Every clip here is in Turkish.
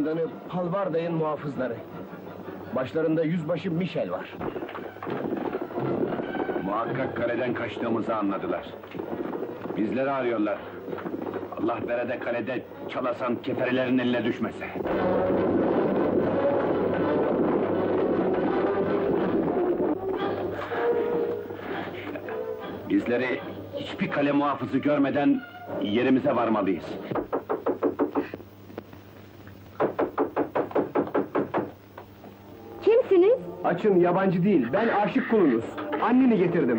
kumandanı Palvarday'ın muhafızları. Başlarında yüzbaşı Michel var. Muhakkak kaleden kaçtığımızı anladılar. Bizleri arıyorlar. Allah berede kalede Çalasan keferilerin eline düşmese. Bizleri hiçbir kale muhafızı görmeden yerimize varmalıyız. Kimsiniz? Açın, yabancı değil, ben aşık kulunuz. Anneni getirdim.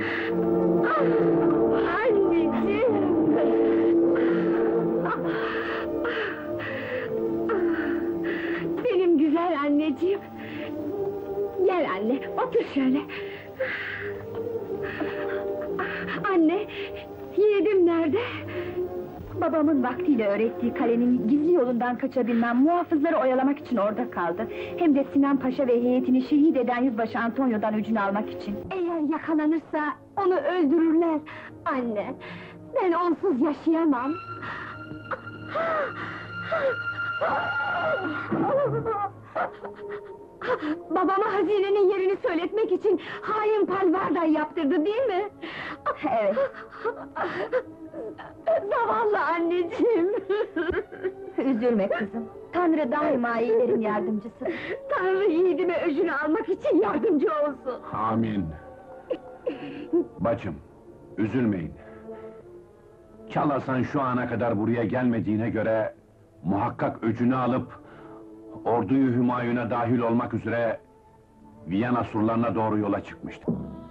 Anneciğim! Benim güzel anneciğim! Gel anne, otur şöyle. Anne, yiğidim nerede? Babamın vaktiyle öğrettiği kalenin gizli yolundan kaçabilmem, muhafızları oyalamak için orada kaldı. Hem de Sinan Paşa ve heyetini şehit eden yüzbaşı Antonio'dan öcünü almak için. Eğer yakalanırsa onu öldürürler. Anne, ben onsuz yaşayamam. Babama hazinenin yerini söyletmek için hain Palvarday yaptırdı, değil mi? Evet. Zavallı anneciğim! Üzülme kızım, Tanrı daima iyilerin yardımcısı. Tanrı yiğidime öcünü almak için yardımcı olsun! Amin! Bacım, üzülmeyin. Çalasan şu ana kadar buraya gelmediğine göre... ...muhakkak öcünü alıp... ...orduyu Hümayun'a dahil olmak üzere... ...Viyana surlarına doğru yola çıkmıştı.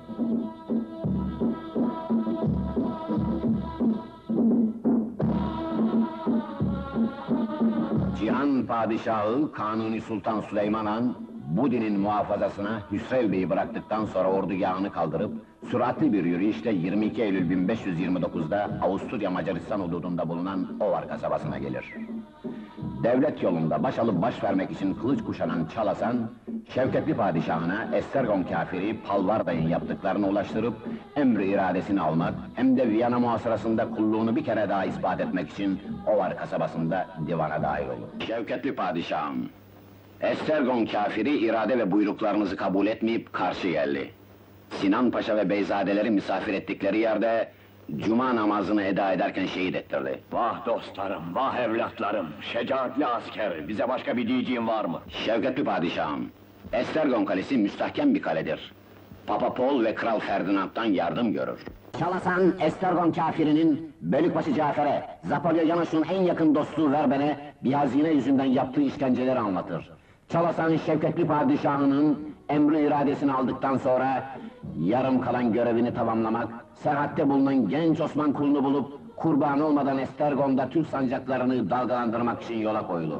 Cihan Padişahı Kanuni Sultan Süleyman Han, Budi'nin muhafazasına Hüsrev Bey'i bıraktıktan sonra ordugahını kaldırıp, süratli bir yürüyüşle 22 Eylül 1529'da Avusturya Macaristan hududunda bulunan Ovar kasabasına gelir. Devlet yolunda baş alıp baş vermek için kılıç kuşanan Çalasan, Şevketli Padişahına Estergom kafiri Palvarday'ın yaptıklarını ulaştırıp emri iradesini almak hem de Viyana muhasırasında kulluğunu bir kere daha ispat etmek için Ovar kasabasında divana dahil olur. Şevketli Padişahım, Estergom kafiri irade ve buyruklarınızı kabul etmeyip karşı geldi. Sinan Paşa ve beyzadeleri misafir ettikleri yerde Cuma namazını eda ederken şehit ettirdi. Vah dostlarım, vah evlatlarım, şecaatli asker, bize başka bir diyeceğin var mı? Şevketli Padişahım, Estergom Kalesi müstahkem bir kaledir. Papa Paul ve Kral Ferdinand'dan yardım görür. Çalasan, Estergom kafirinin, Bölükbaşı Cafer'e, Zapolya Yanaş'ın en yakın dostu Verben'e, bir hazine yüzünden yaptığı işkenceleri anlatır. Çalasan, Şevketli Padişahı'nın emri iradesini aldıktan sonra, yarım kalan görevini tamamlamak, seyahatte bulunan genç Osman kulunu bulup, kurban olmadan Estergom'da Türk sancaklarını dalgalandırmak için yola koyulur.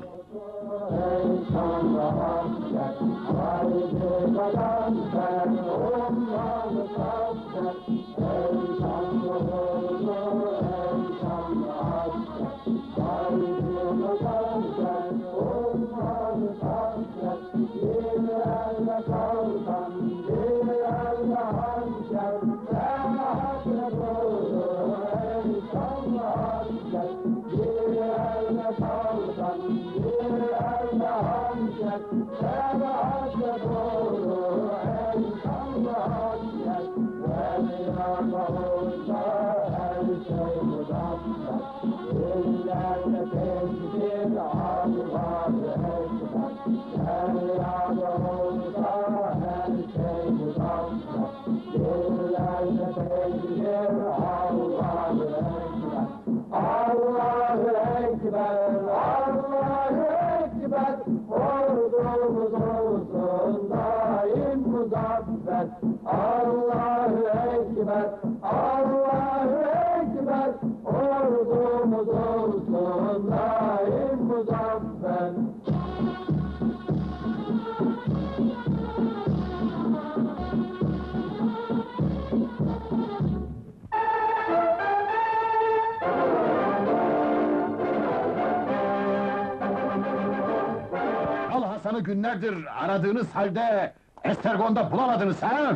Günlerdir aradığınız halde Estergon'da bulamadınız ha?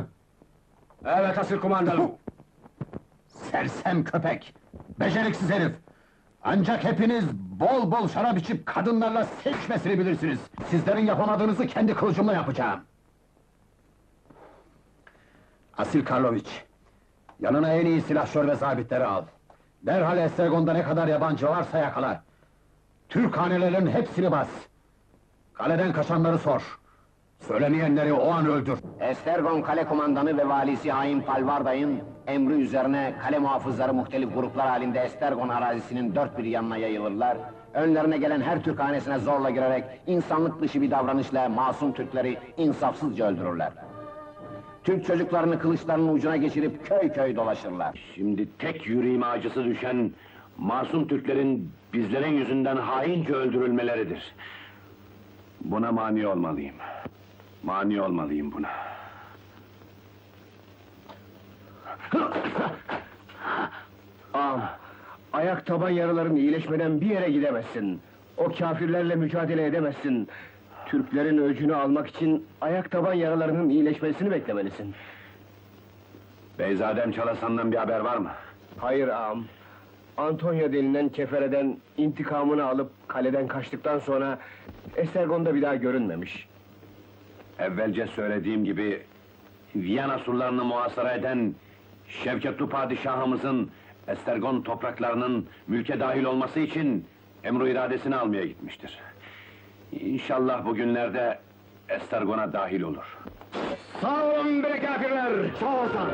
Evet asıl kumandanım. Sersem köpek! Beceriksiz herif! Ancak hepiniz bol bol şarap içip kadınlarla sevişmesini bilirsiniz. Sizlerin yapamadığınızı kendi kılıcımla yapacağım. Asil Karloviç, yanına en iyi silahşör ve zabitleri al. Derhal Estragon'da ne kadar yabancı varsa yakala. Türk hanelerinin hepsini bas. Kaleden kaçanları sor. Söylemeyenleri o an öldür. Estergon kale kumandanı ve valisi hain Palvarday'ın emri üzerine kale muhafızları muhtelif gruplar halinde Estergon arazisinin dört bir yanına yayılırlar. Önlerine gelen her Türk hanesine zorla girerek insanlık dışı bir davranışla masum Türkleri insafsızca öldürürler. Türk çocuklarını kılıçlarının ucuna geçirip köy köy dolaşırlar. Şimdi tek yüreğime acısı düşen masum Türklerin bizlerin yüzünden haince öldürülmeleridir. Buna mani olmalıyım. Mani olmalıyım buna. Ağam, ayak taban yaraların iyileşmeden bir yere gidemezsin. O kâfirlerle mücadele edemezsin. Türklerin öcünü almak için ayak taban yaralarının iyileşmesini beklemelisin. Beyzadem Çalasan'dan bir haber var mı? Hayır ağam. Antonio denilen kefereden intikamını alıp kaleden kaçtıktan sonra Estergon'da bir daha görünmemiş. Evvelce söylediğim gibi Viyana surlarını muhasara eden Şevketli padişahımızın Estergon topraklarının mülke dahil olması için emru iradesini almaya gitmiştir. İnşallah bugünlerde Estergon'a dahil olur. Sağ olun be kâfirler! Sağ olun!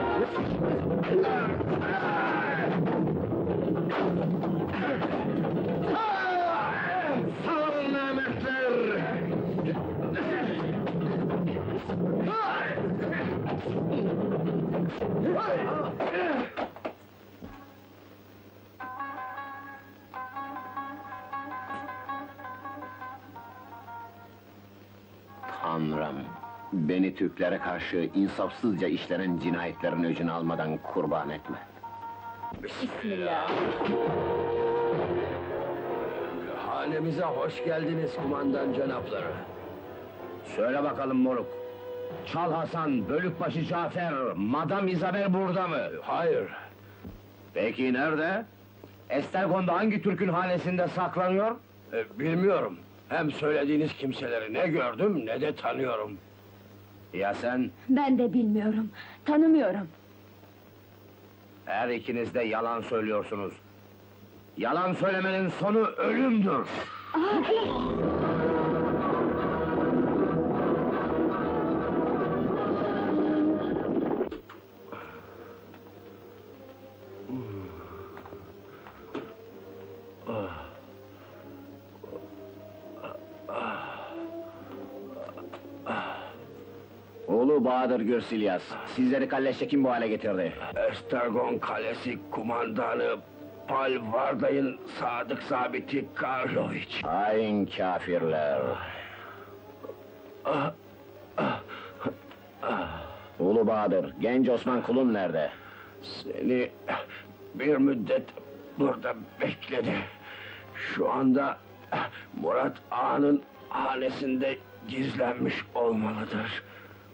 Sağ olun namertler! Tanrım, beni Türklere karşı insafsızca işlenen cinayetlerin öcünü almadan kurban etme. Bismillah. Hanemize hoş geldiniz kumandan canapları. Söyle bakalım moruk. Çal Hasan, Bölükbaşı Cafer, Madam Isabel burada mı? Hayır. Peki nerede? Estergon'da hangi Türk'ün hanesinde saklanıyor? Bilmiyorum. Hem söylediğiniz kimseleri ne gördüm ne de tanıyorum. Ya sen? Ben de bilmiyorum, tanımıyorum. Her ikiniz de yalan söylüyorsunuz. Yalan söylemenin sonu ölümdür. Oğlu Bahadır Gürsilyas, sizleri kalleşçe kim bu hale getirdi? Estergon Kalesi kumandanı Palvarday'ın sadık sabiti Karloviç. Hain kâfirler! Ulu Bahadır, genç Osman kulun nerede? Seni bir müddet burada bekledi. Şu anda Murat Ağa'nın hanesinde gizlenmiş olmalıdır.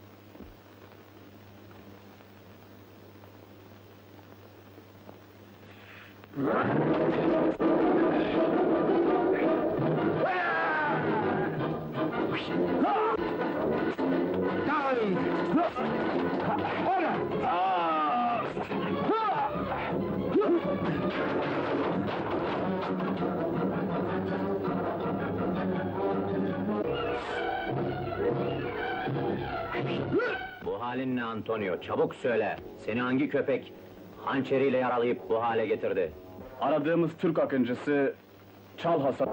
Bu halin ne Antonio? Çabuk söyle! Seni hangi köpek hançeriyle yaralayıp bu hale getirdi? Aradığımız Türk akıncısı Çal Hasan.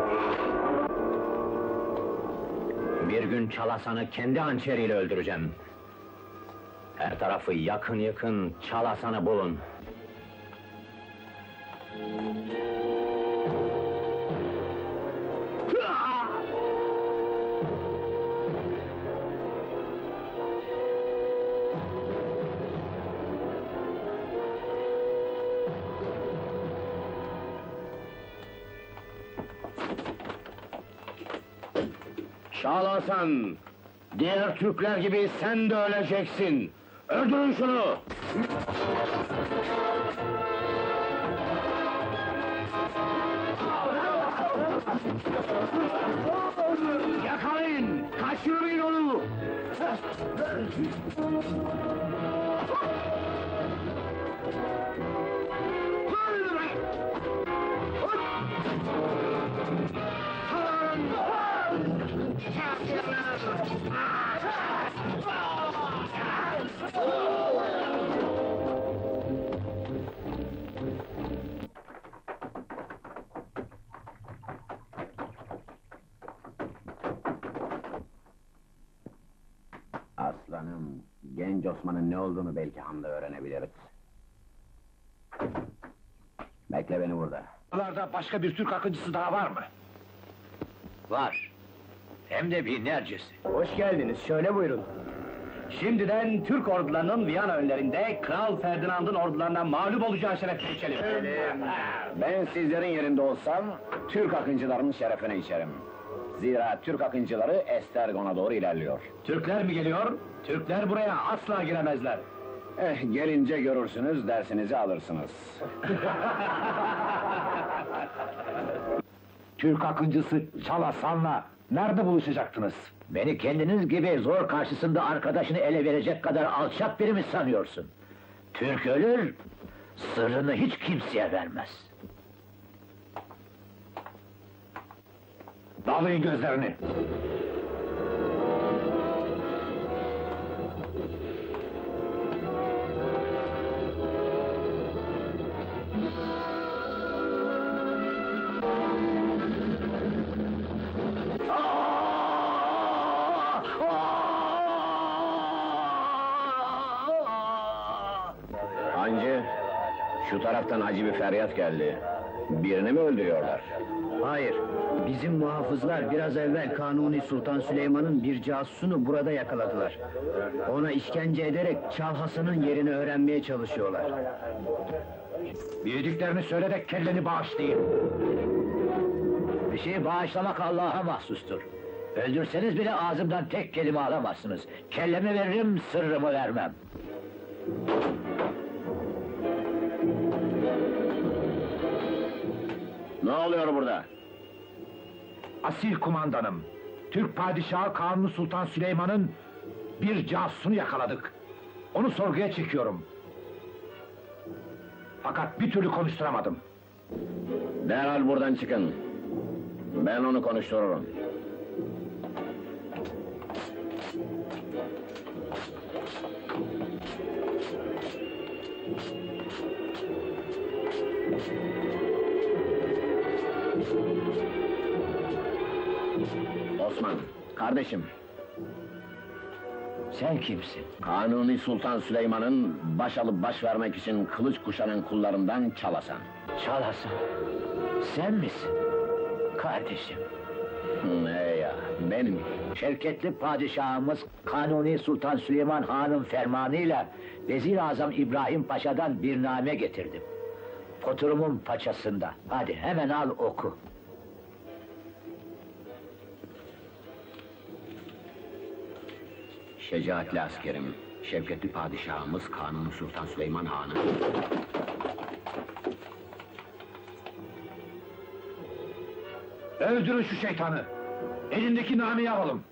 Bir gün Çalasan'ı kendi hançeriyle öldüreceğim. Her tarafı yakın yakın Çalasan'ı bulun. Çal Hasan! Diğer Türkler gibi sen de öleceksin! Öldürün şunu! Yakalayın! Kaçırmayın onu! Aslanım, genç Osman'ın ne olduğunu belki Han'da öğrenebiliriz. Bekle beni burada. Buralarda başka bir Türk akıncısı daha var mı? Var. Hem de binlercesi. Hoş geldiniz, şöyle buyurun. Şimdiden Türk ordularının Viyana önlerinde Kral Ferdinand'ın ordularına mağlup olacağı şerefine içelim. Ben sizlerin yerinde olsam, Türk akıncılarının şerefine içerim. Zira Türk akıncıları Estergon'a doğru ilerliyor. Türkler mi geliyor? Türkler buraya asla giremezler. Gelince görürsünüz, dersinizi alırsınız. Türk akıncısı Çalasan'la nerede buluşacaktınız? Beni kendiniz gibi zor karşısında arkadaşını ele verecek kadar alçak biri mi sanıyorsun? Türk ölür, sırrını hiç kimseye vermez. Bağlayın gözlerini! Hancı, şu taraftan acı bir feryat geldi. Birini mi öldürüyorlar? Hayır, bizim muhafızlar biraz evvel Kanuni Sultan Süleyman'ın bir casusunu burada yakaladılar. Ona işkence ederek Çal Hasan'ın yerini öğrenmeye çalışıyorlar. Bildiklerini söyle de kelleni bağışlayayım. Bir şeyi bağışlamak Allah'a mahsustur. Öldürseniz bile ağzımdan tek kelime alamazsınız. Kellemi veririm, sırrımı vermem. Ne oluyor burada? Asil kumandanım, Türk Padişahı Kanuni Sultan Süleyman'ın bir casusunu yakaladık. Onu sorguya çekiyorum. Fakat bir türlü konuşturamadım. Derhal buradan çıkın. Ben onu konuştururum. Osman, kardeşim. Sen kimsin? Kanuni Sultan Süleyman'ın baş alıp baş vermek için kılıç kuşanın kullarından Çalasan. Çal Hasan, sen misin? Kardeşim, Ne ya, benim. şevketli padişahımız Kanuni Sultan Süleyman Han'ın fermanıyla Vezir-i Azam İbrahim Paşa'dan bir name getirdim. Poturumun paçasında. Hadi hemen al oku. Şecaatli askerim, şevketli padişahımız Kanuni Sultan Süleyman Han'ı... Öldürün şu şeytanı! Elindeki nameyi alalım!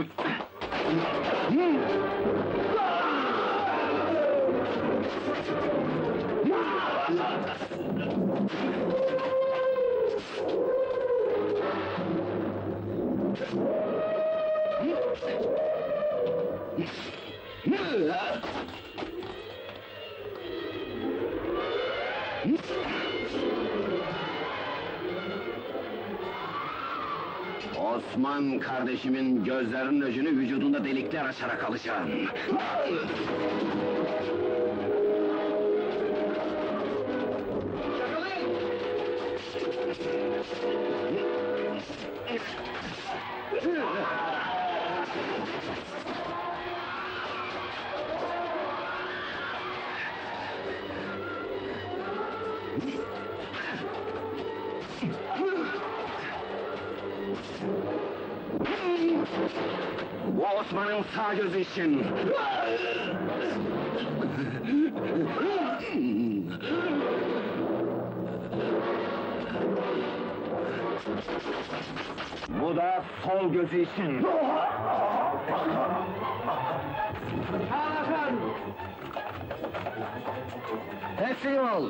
Osman kardeşimin gözlerinin ucunu vücudunda delikler açarak alacağım. Bu Osman'ın sağ gözü için! Bu da sol gözü için. Hakan! Teslim ol!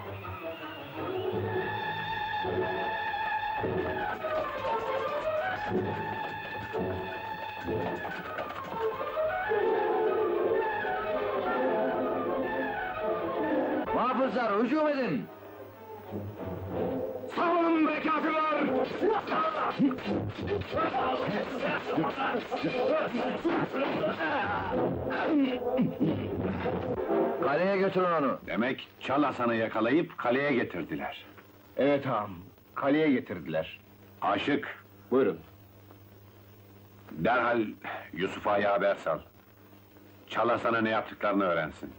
Muhafızlar, hücum edin! Savunun be kafirler! Kaleye götürün onu! Demek Çal Hasan'ı yakalayıp kaleye getirdiler. Evet ağam, kaleye getirdiler. Aşık, Buyurun. derhal Yusuf Ağa'ya haber sal. Çal Hasan'a ne yaptıklarını öğrensin.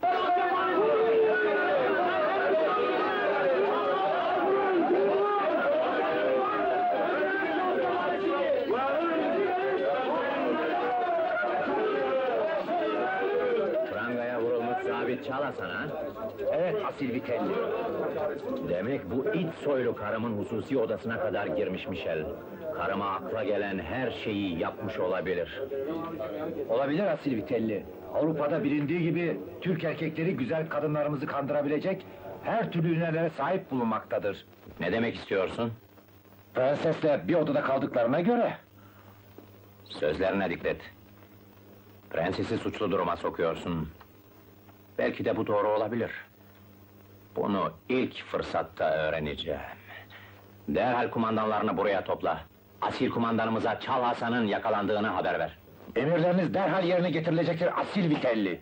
Prangaya vurulmuş zabit Çal Hasan ha? Evet, asil Vitelli. Demek bu it soylu karımın hususi odasına kadar girmiş Michel. Karıma akla gelen her şeyi yapmış olabilir. Olabilir asil Vitelli. Avrupa'da bilindiği gibi Türk erkekleri güzel kadınlarımızı kandırabilecek her türlü hünerlere sahip bulunmaktadır. Ne demek istiyorsun? Prensesle bir odada kaldıklarına göre. Sözlerine dikkat. Prensesi suçlu duruma sokuyorsun. Belki de bu doğru olabilir. Bunu ilk fırsatta öğreneceğim. Derhal kumandanlarını buraya topla. Asil kumandanımıza Çal Hasan'ın yakalandığını haber ver. Emirleriniz derhal yerine getirilecektir asil Vitelli.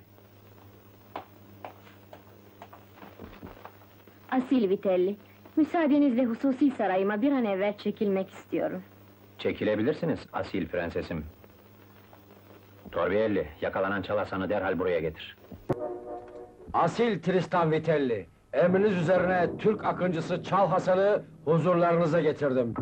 Asil Vitelli, müsaadenizle hususi sarayıma bir an evvel çekilmek istiyorum. Çekilebilirsiniz asil prensesim. Torbielli, yakalanan Çal Hasan'ı derhal buraya getir. Asil Tristan Vitelli, emriniz üzerine Türk akıncısı Çal Hasan'ı huzurlarınıza getirdim.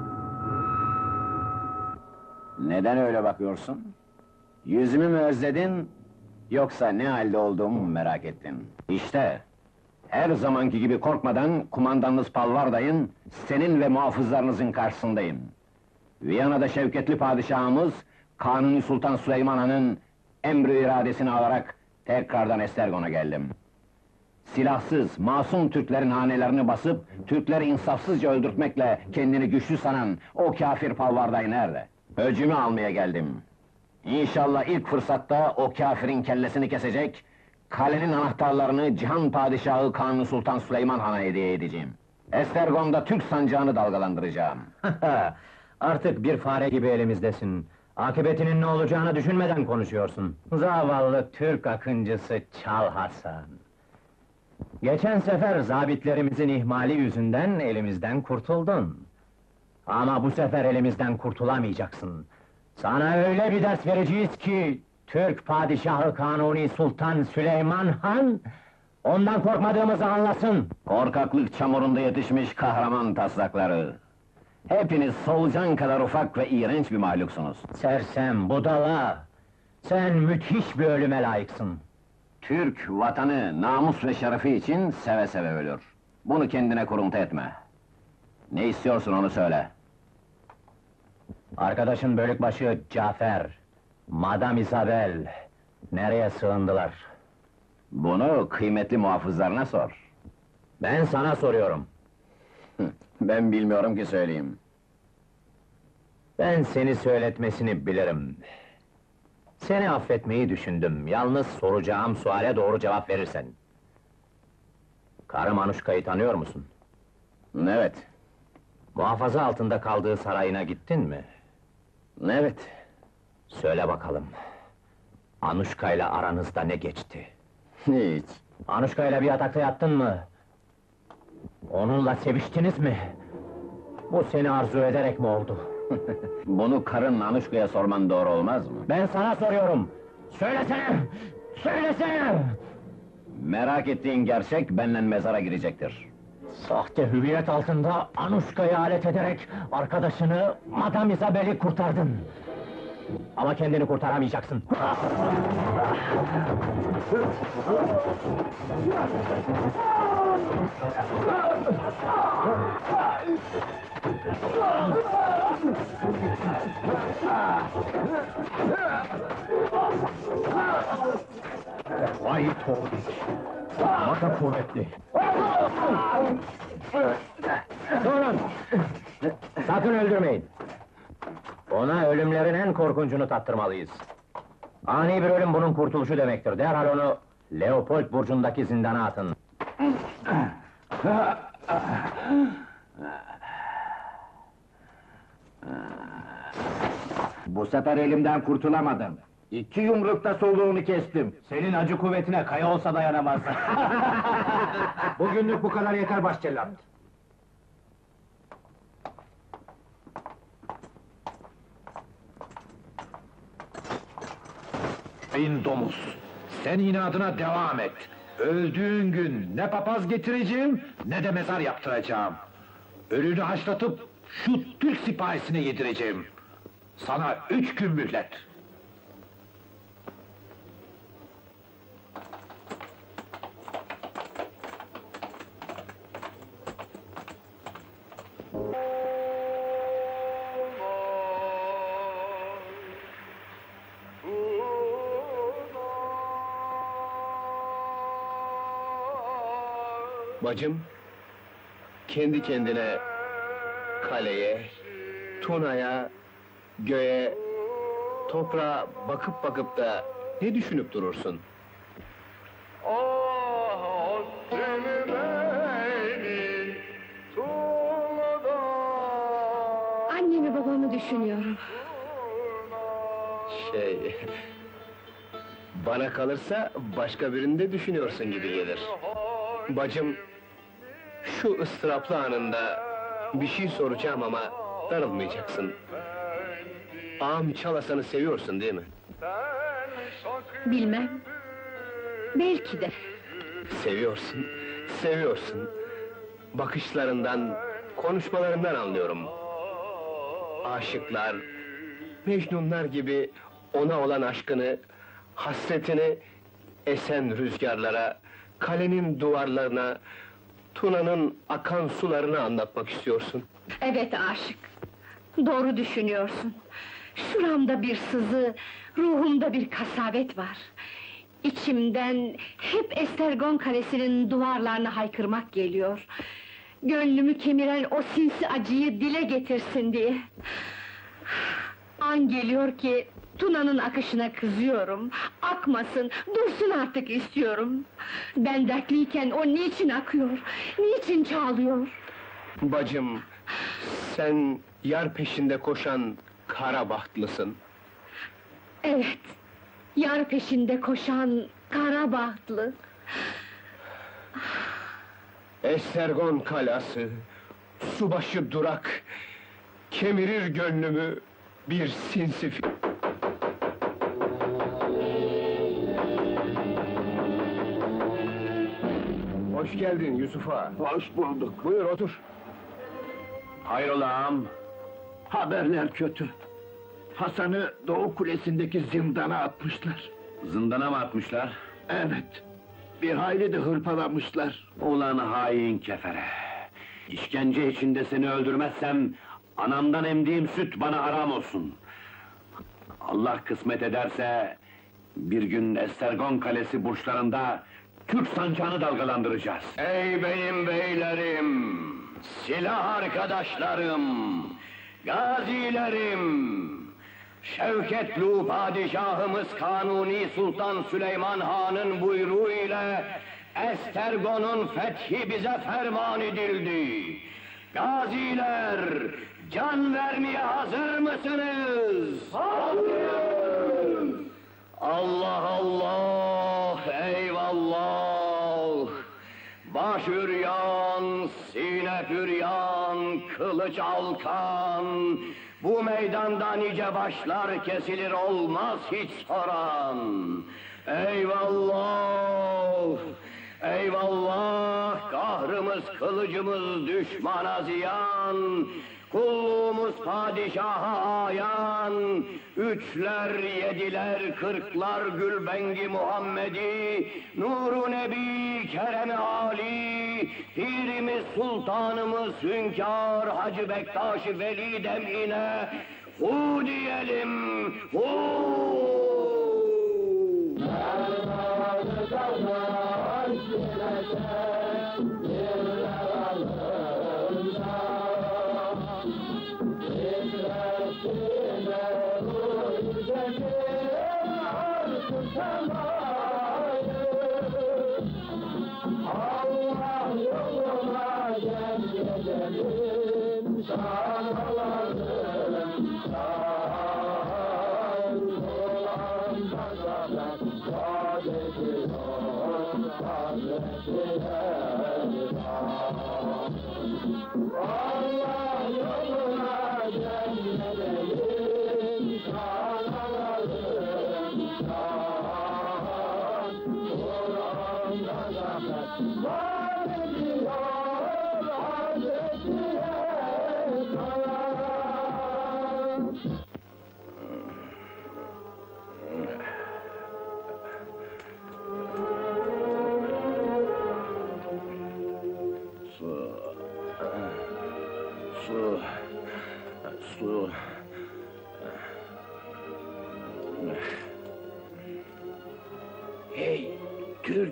Neden öyle bakıyorsun? Yüzümü mü özledin, yoksa ne halde olduğumu mu merak ettin? İşte, her zamanki gibi korkmadan kumandanınız Palvarday'ın, senin ve muhafızlarınızın karşısındayım. Viyana'da şevketli padişahımız, Kanuni Sultan Süleyman Han'ın emri iradesini alarak tekrardan Estergon'a geldim. Silahsız, masum Türklerin hanelerini basıp, Türkleri insafsızca öldürtmekle kendini güçlü sanan o kâfir Palvarday nerede? Öcümü almaya geldim. İnşallah ilk fırsatta o kâfirin kellesini kesecek, kalenin anahtarlarını Cihan Padişahı Kanuni Sultan Süleyman Han'a hediye edeceğim. Estergon'da Türk sancağını dalgalandıracağım. Artık bir fare gibi elimizdesin. Akıbetinin ne olacağını düşünmeden konuşuyorsun. Zavallı Türk akıncısı Çal Hasan. Geçen sefer zabitlerimizin ihmali yüzünden elimizden kurtuldun. Ama bu sefer elimizden kurtulamayacaksın. Sana öyle bir ders vereceğiz ki, Türk Padişahı Kanuni Sultan Süleyman Han, ondan korkmadığımızı anlasın. Korkaklık çamurunda yetişmiş kahraman taslakları. Hepiniz solucan kadar ufak ve iğrenç bir mahluksunuz. Sersem, budala! Sen müthiş bir ölüme layıksın. Türk, vatanı, namus ve şerefi için seve seve ölür. Bunu kendine kuruntu etme. Ne istiyorsun onu söyle. Arkadaşın bölükbaşı Cafer, Madame Isabel, nereye sığındılar? Bunu kıymetli muhafızlarına sor. Ben sana soruyorum. Ben bilmiyorum ki söyleyeyim. Ben seni söyletmesini bilirim. Seni affetmeyi düşündüm, yalnız soracağım suale doğru cevap verirsen. Karım Anuşka'yı tanıyor musun? Evet, Muhafaza altında kaldığı sarayına gittin mi? evet. Söyle bakalım, Anuşka'yla aranızda ne geçti? Hiç. Anuşka'yla bir yatakta yattın mı? Onunla seviştiniz mi? Bu seni arzu ederek mi oldu? Bunu karın Anuşka'ya sorman doğru olmaz mı? Ben sana soruyorum! Söylesene! Söylesene! Merak ettiğin gerçek benimle mezara girecektir. Sahte hüviyet altında Anuşka'yı alet ederek arkadaşını, Madame Isabel'i kurtardın. Ama kendini kurtaramayacaksın. Vay Toğdiç! Mata kuvvetli! Durun! Sakın öldürmeyin! Ona ölümlerin en korkuncunu tattırmalıyız. Ani bir ölüm bunun kurtuluşu demektir. Derhal onu Leopold burcundaki zindana atın. Bu sefer elimden kurtulamadım. 2 yumrukta soluğunu kestim. Senin acı kuvvetine kaya olsa dayanamaz. Bugünlük bu kadar yeter başcellat. Sayın domuz, sen inadına devam et. Öldüğün gün ne papaz getireceğim, ne de mezar yaptıracağım. Ölünü haşlatıp şu Türk sipahisine yedireceğim. Sana 3 gün mühlet. Bacım, kendi kendine kaleye, Tuna'ya, göğe, toprağa bakıp bakıp da ne düşünüp durursun? Annemi babamı düşünüyorum. Bana kalırsa başka birini de düşünüyorsun gibi gelir. Bacım, şu ıstıraplı anında bir şey soracağım ama darılmayacaksın. Ağam Çalasan'ı seviyorsun değil mi? Bilmem. Belki de. Seviyorsun, seviyorsun. Bakışlarından, konuşmalarından anlıyorum. Aşıklar, Mecnunlar gibi ona olan aşkını, hasretini esen rüzgarlara, kalenin duvarlarına, Tuna'nın akan sularına anlatmak istiyorsun. Evet aşık. Doğru düşünüyorsun. Şuramda bir sızı, ruhumda bir kasavet var. İçimden hep Estergon Kalesi'nin duvarlarına haykırmak geliyor. Gönlümü kemiren o sinsi acıyı dile getirsin diye. An geliyor ki Tuna'nın akışına kızıyorum. Akmasın, dursun artık istiyorum. Ben dertliyken o niçin akıyor, niçin çağlıyor? Bacım, sen yar peşinde koşan kara bahtlısın. Evet, yar peşinde koşan kara bahtlı. Estergon kalası, subaşı durak, kemirir gönlümü bir sinsi Hoş geldin Yusuf Ağa. Hoş bulduk. Buyur otur. Hayrola ağam? Haberler kötü. Hasan'ı Doğu Kulesi'ndeki zindana atmışlar. Zindana mı atmışlar? Evet. Bir hayli de hırpalamışlar. Ulan hain kefere! İşkence içinde seni öldürmezsem, anamdan emdiğim süt bana haram olsun. Allah kısmet ederse, bir gün Estergon Kalesi burçlarında Türk sancağını dalgalandıracağız. Ey benim beylerim, silah arkadaşlarım, gazilerim! Şevketli padişahımız Kanuni Sultan Süleyman Han'ın buyruğu ile Estergon'un fethi bize ferman edildi. Gaziler, can vermeye hazır mısınız? Hazır! Allah Allah, eyvallah! Baş üryan, sine püryan, kılıç alkan, bu meydanda nice başlar kesilir olmaz hiç soran. Eyvallah! Eyvallah! Kahrımız, kılıcımız düşmana ziyan, kulluğumuz padişaha ayan, üçler, yediler, kırklar Gülbengi Muhammedi, Nuru Nebi, Kerem-i Ali, Pirimiz Sultanımız Hünkâr Hacı Bektaş-ı Veli demine, hu diyelim, hu! Su. Hey, Türk!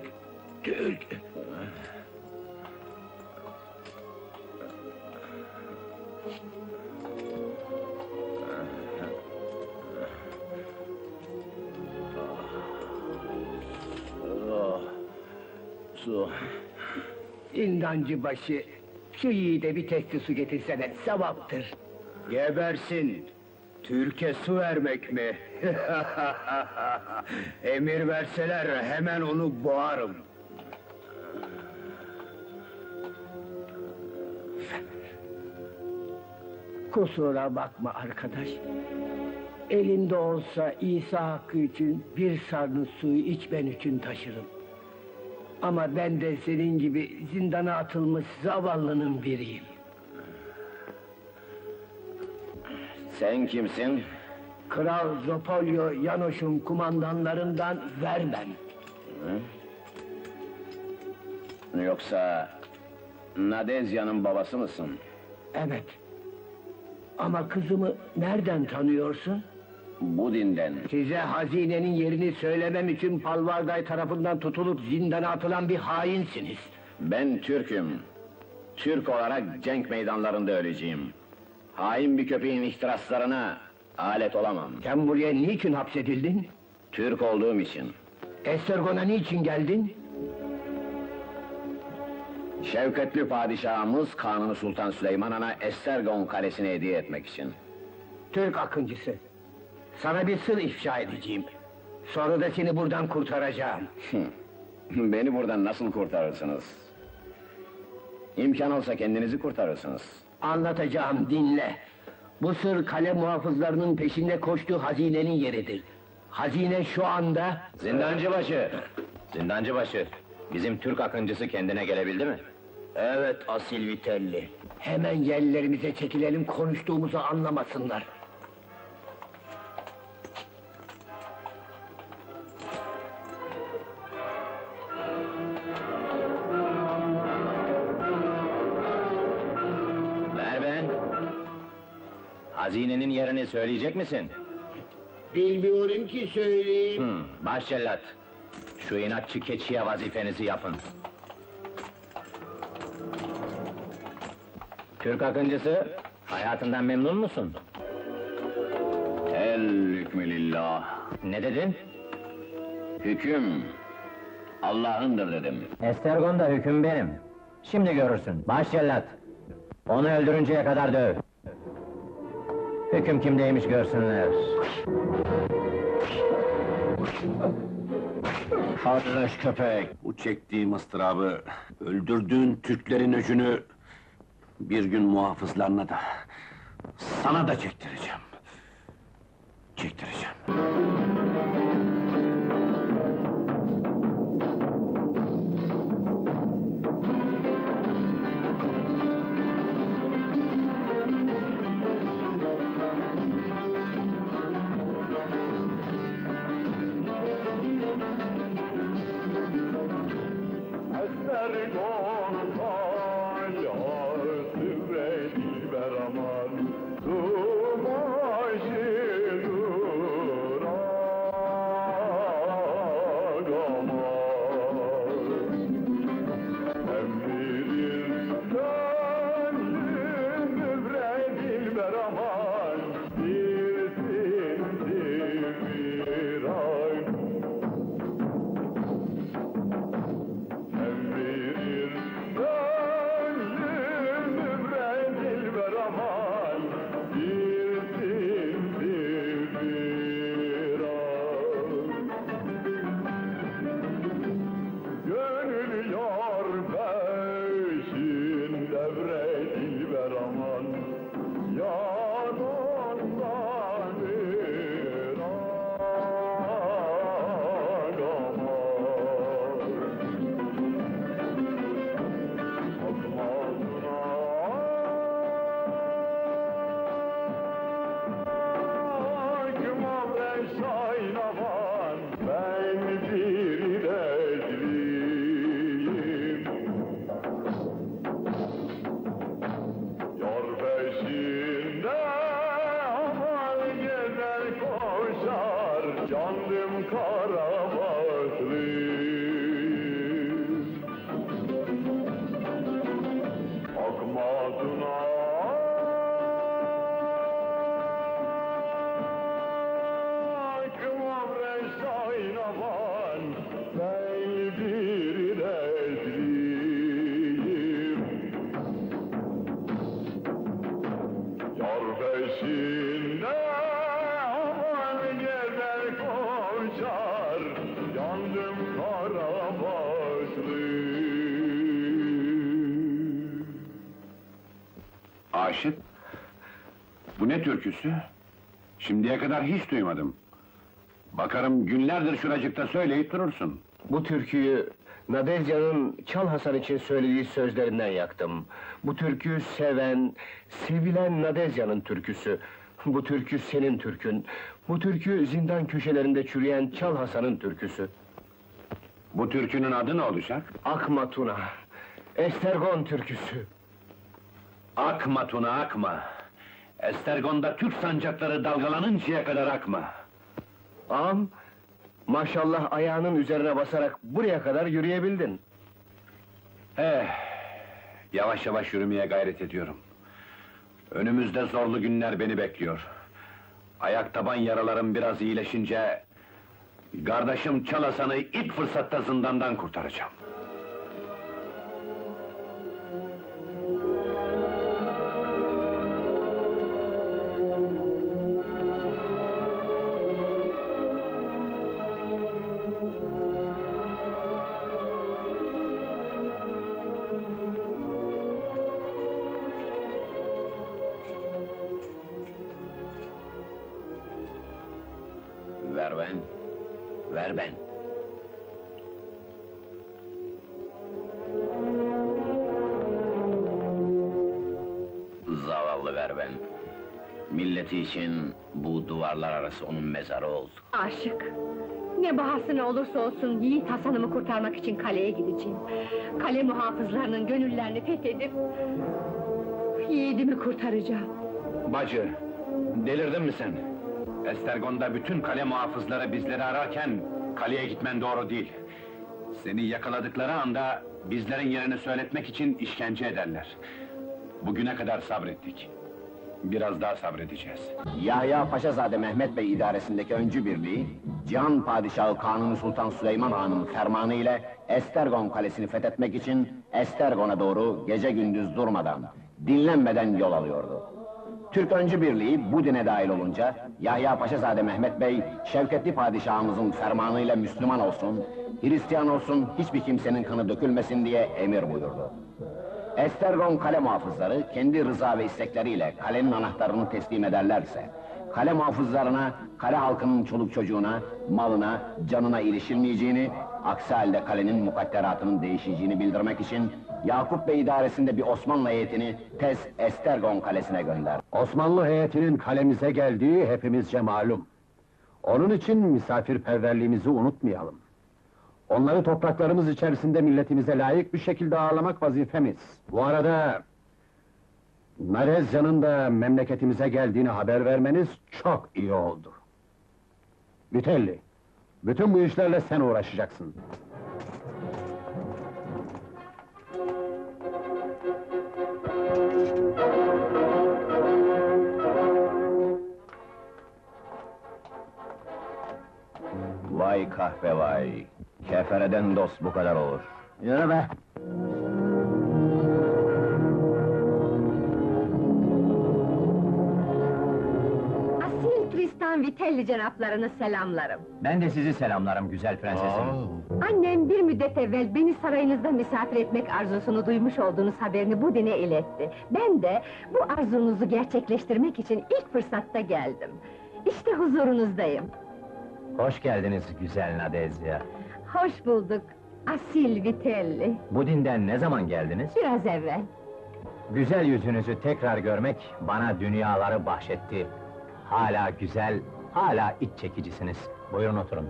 Su. İndancı başı, şu yiğide bir testi su getirsene, sevaptır. Gebersin! Türk'e su vermek mi? Emir verseler hemen onu boğarım. Kusura bakma arkadaş. Elinde olsa İsa hakkı için bir sarnı suyu içmen için taşırım. Ama ben de senin gibi zindana atılmış zavallının biriyim. Sen kimsin? Kral Zopolyo Yanoş'un kumandanlarından Vermen. Yoksa Nadezya'nın babası mısın? Evet. Ama kızımı nereden tanıyorsun? Bu dinden. Size hazinenin yerini söylemem için Palvarday tarafından tutulup zindana atılan bir hainsiniz. Ben Türk'üm. Türk olarak cenk meydanlarında öleceğim. Hain bir köpeğin ihtiraslarına alet olamam. Sen buraya niçin hapsedildin? Türk olduğum için. Estergon'a niçin geldin? Şevketli padişahımız Kanuni Sultan Süleyman Han'a Estergon kalesini hediye etmek için. Türk akıncısı. Sana bir sır ifşa edeceğim. Sonra da seni buradan kurtaracağım. Beni buradan nasıl kurtarırsınız? İmkan olsa kendinizi kurtarırsınız. Anlatacağım, dinle. Bu sır kale muhafızlarının peşinde koştuğu hazinenin yeridir. Hazine şu anda... Zindancıbaşı, bizim Türk akıncısı kendine gelebildi mi? Evet asil Vitelli. Hemen yerlerimize çekilelim, konuştuğumuzu anlamasınlar. Hazinenin yerini söyleyecek misin? Bilmiyorum ki söyleyeyim. Baş cellat, şu inatçı keçiye vazifenizi yapın. Türk akıncısı, hayatından memnun musun? El hükmü lillah. Ne dedin? Hüküm, Allah'ındır dedim. Estergon'da hüküm benim. Şimdi görürsün, baş cellat. Onu öldürünceye kadar döv. Hüküm kimdeymiş görsünler. Kardeş köpek! Bu çektiğim ıstırabı, öldürdüğün Türklerin öcünü... ...bir gün muhafızlarına da, sana da çektireceğim. Çektireceğim. Estergon'dan yar süvre dilber aman, Dubaşı durak aman. Hem bilir gönlüm süvre dilber aman, bir sindir ay. Hem bilir gönlüm süvre dilber aman, bir sindir ay. Gönül yar peşin devre dilber aman, yanından ırak aman. Akmazına akmam reşayn aman, ben bir rezliyim. Yar peşinde aman gezer koşar, canım kara başlıyım. Akmadına akmam reşayn aman, ben bir rezliyim. Yar peşinde aman gezer koşar, yandım kara başlıyım. Aşık? Bu ne türküsü? Şimdiye kadar hiç duymadım. Bakarım günlerdir şuracıkta söyleyip durursun. Bu türküyü Nadezcan'ın Çal Hasan için söylediği sözlerinden yaktım. Bu türkü seven, sevilen Nadezcan'ın türküsü. Bu türkü senin türkün. Bu türkü zindan köşelerinde çürüyen Çal Hasan'ın türküsü. Bu türkünün adı ne olacak? Akma Tuna, Estergon türküsü. Akma Tuna akma! Estergon'da Türk sancakları dalgalanıncaya kadar akma! Ağam, maşallah ayağının üzerine basarak buraya kadar yürüyebildin. Yavaş yavaş yürümeye gayret ediyorum. Önümüzde zorlu günler beni bekliyor. Ayak taban yaralarım biraz iyileşince... ...kardeşim Çal Hasan'ı ilk fırsatta zindandan kurtaracağım. Ver ben, ver ben. Zavallı ver ben. Milleti için bu duvarlar arası onun mezarı oldu. Aşık! Ne bahasına olursa olsun Yiğit Hasan'ımı kurtarmak için kaleye gideceğim. Kale muhafızlarının gönüllerini fethedip... ...yiğidimi kurtaracağım. Bacı, delirdin mi sen? Estergon'da bütün kale muhafızları bizleri ararken... ...kaleye gitmen doğru değil. Seni yakaladıkları anda... ...bizlerin yerini söyletmek için işkence ederler. Bugüne kadar sabrettik. Biraz daha sabredeceğiz. Yahya Paşazade Mehmet Bey idaresindeki öncü birliği... ...Cihan Padişahı Kanuni Sultan Süleyman Han'ın fermanı ile... ...Estergon kalesini fethetmek için... ...Estergon'a doğru gece gündüz durmadan... ...dinlenmeden yol alıyordu. Türk öncü birliği Budin'e dahil olunca... ...Yahya Paşazade Mehmet Bey... ...Şevketli Padişahımızın fermanıyla Müslüman olsun... ...Hristiyan olsun, hiçbir kimsenin kanı dökülmesin diye emir buyurdu. Estergon kale muhafızları kendi rıza ve istekleriyle kalenin anahtarını teslim ederlerse, kale muhafızlarına, kale halkının çoluk çocuğuna, malına, canına ilişilmeyeceğini, aksi halde kalenin mukadderatının değişeceğini bildirmek için Yakup Bey idaresinde bir Osmanlı heyetini tez Estergon kalesine gönder. Osmanlı heyetinin kalemize geldiği hepimizce malum. Onun için misafirperverliğimizi unutmayalım. Onları topraklarımız içerisinde milletimize layık bir şekilde ağırlamak vazifemiz. Bu arada... Nadezya'nın da memleketimize geldiğini haber vermeniz çok iyi oldu. Vitelli, bütün bu işlerle sen uğraşacaksın. Vay kahpe vay! Kefereden dost bu kadar olur. Yürü be! Asil Tristan Vitelli cenaplarını selamlarım. Ben de sizi selamlarım güzel prensesim. Annem bir müddet evvel beni sarayınızda misafir etmek arzusunu duymuş olduğunuz haberini bu dine iletti. Ben de bu arzunuzu gerçekleştirmek için ilk fırsatta geldim. İşte huzurunuzdayım. Hoş geldiniz güzel Nadezya. Hoş bulduk, Asil Vitelli. Bu dinden ne zaman geldiniz? Biraz evvel. Güzel yüzünüzü tekrar görmek bana dünyaları bahşetti. Hala güzel, hala iç çekicisiniz. Buyurun oturun.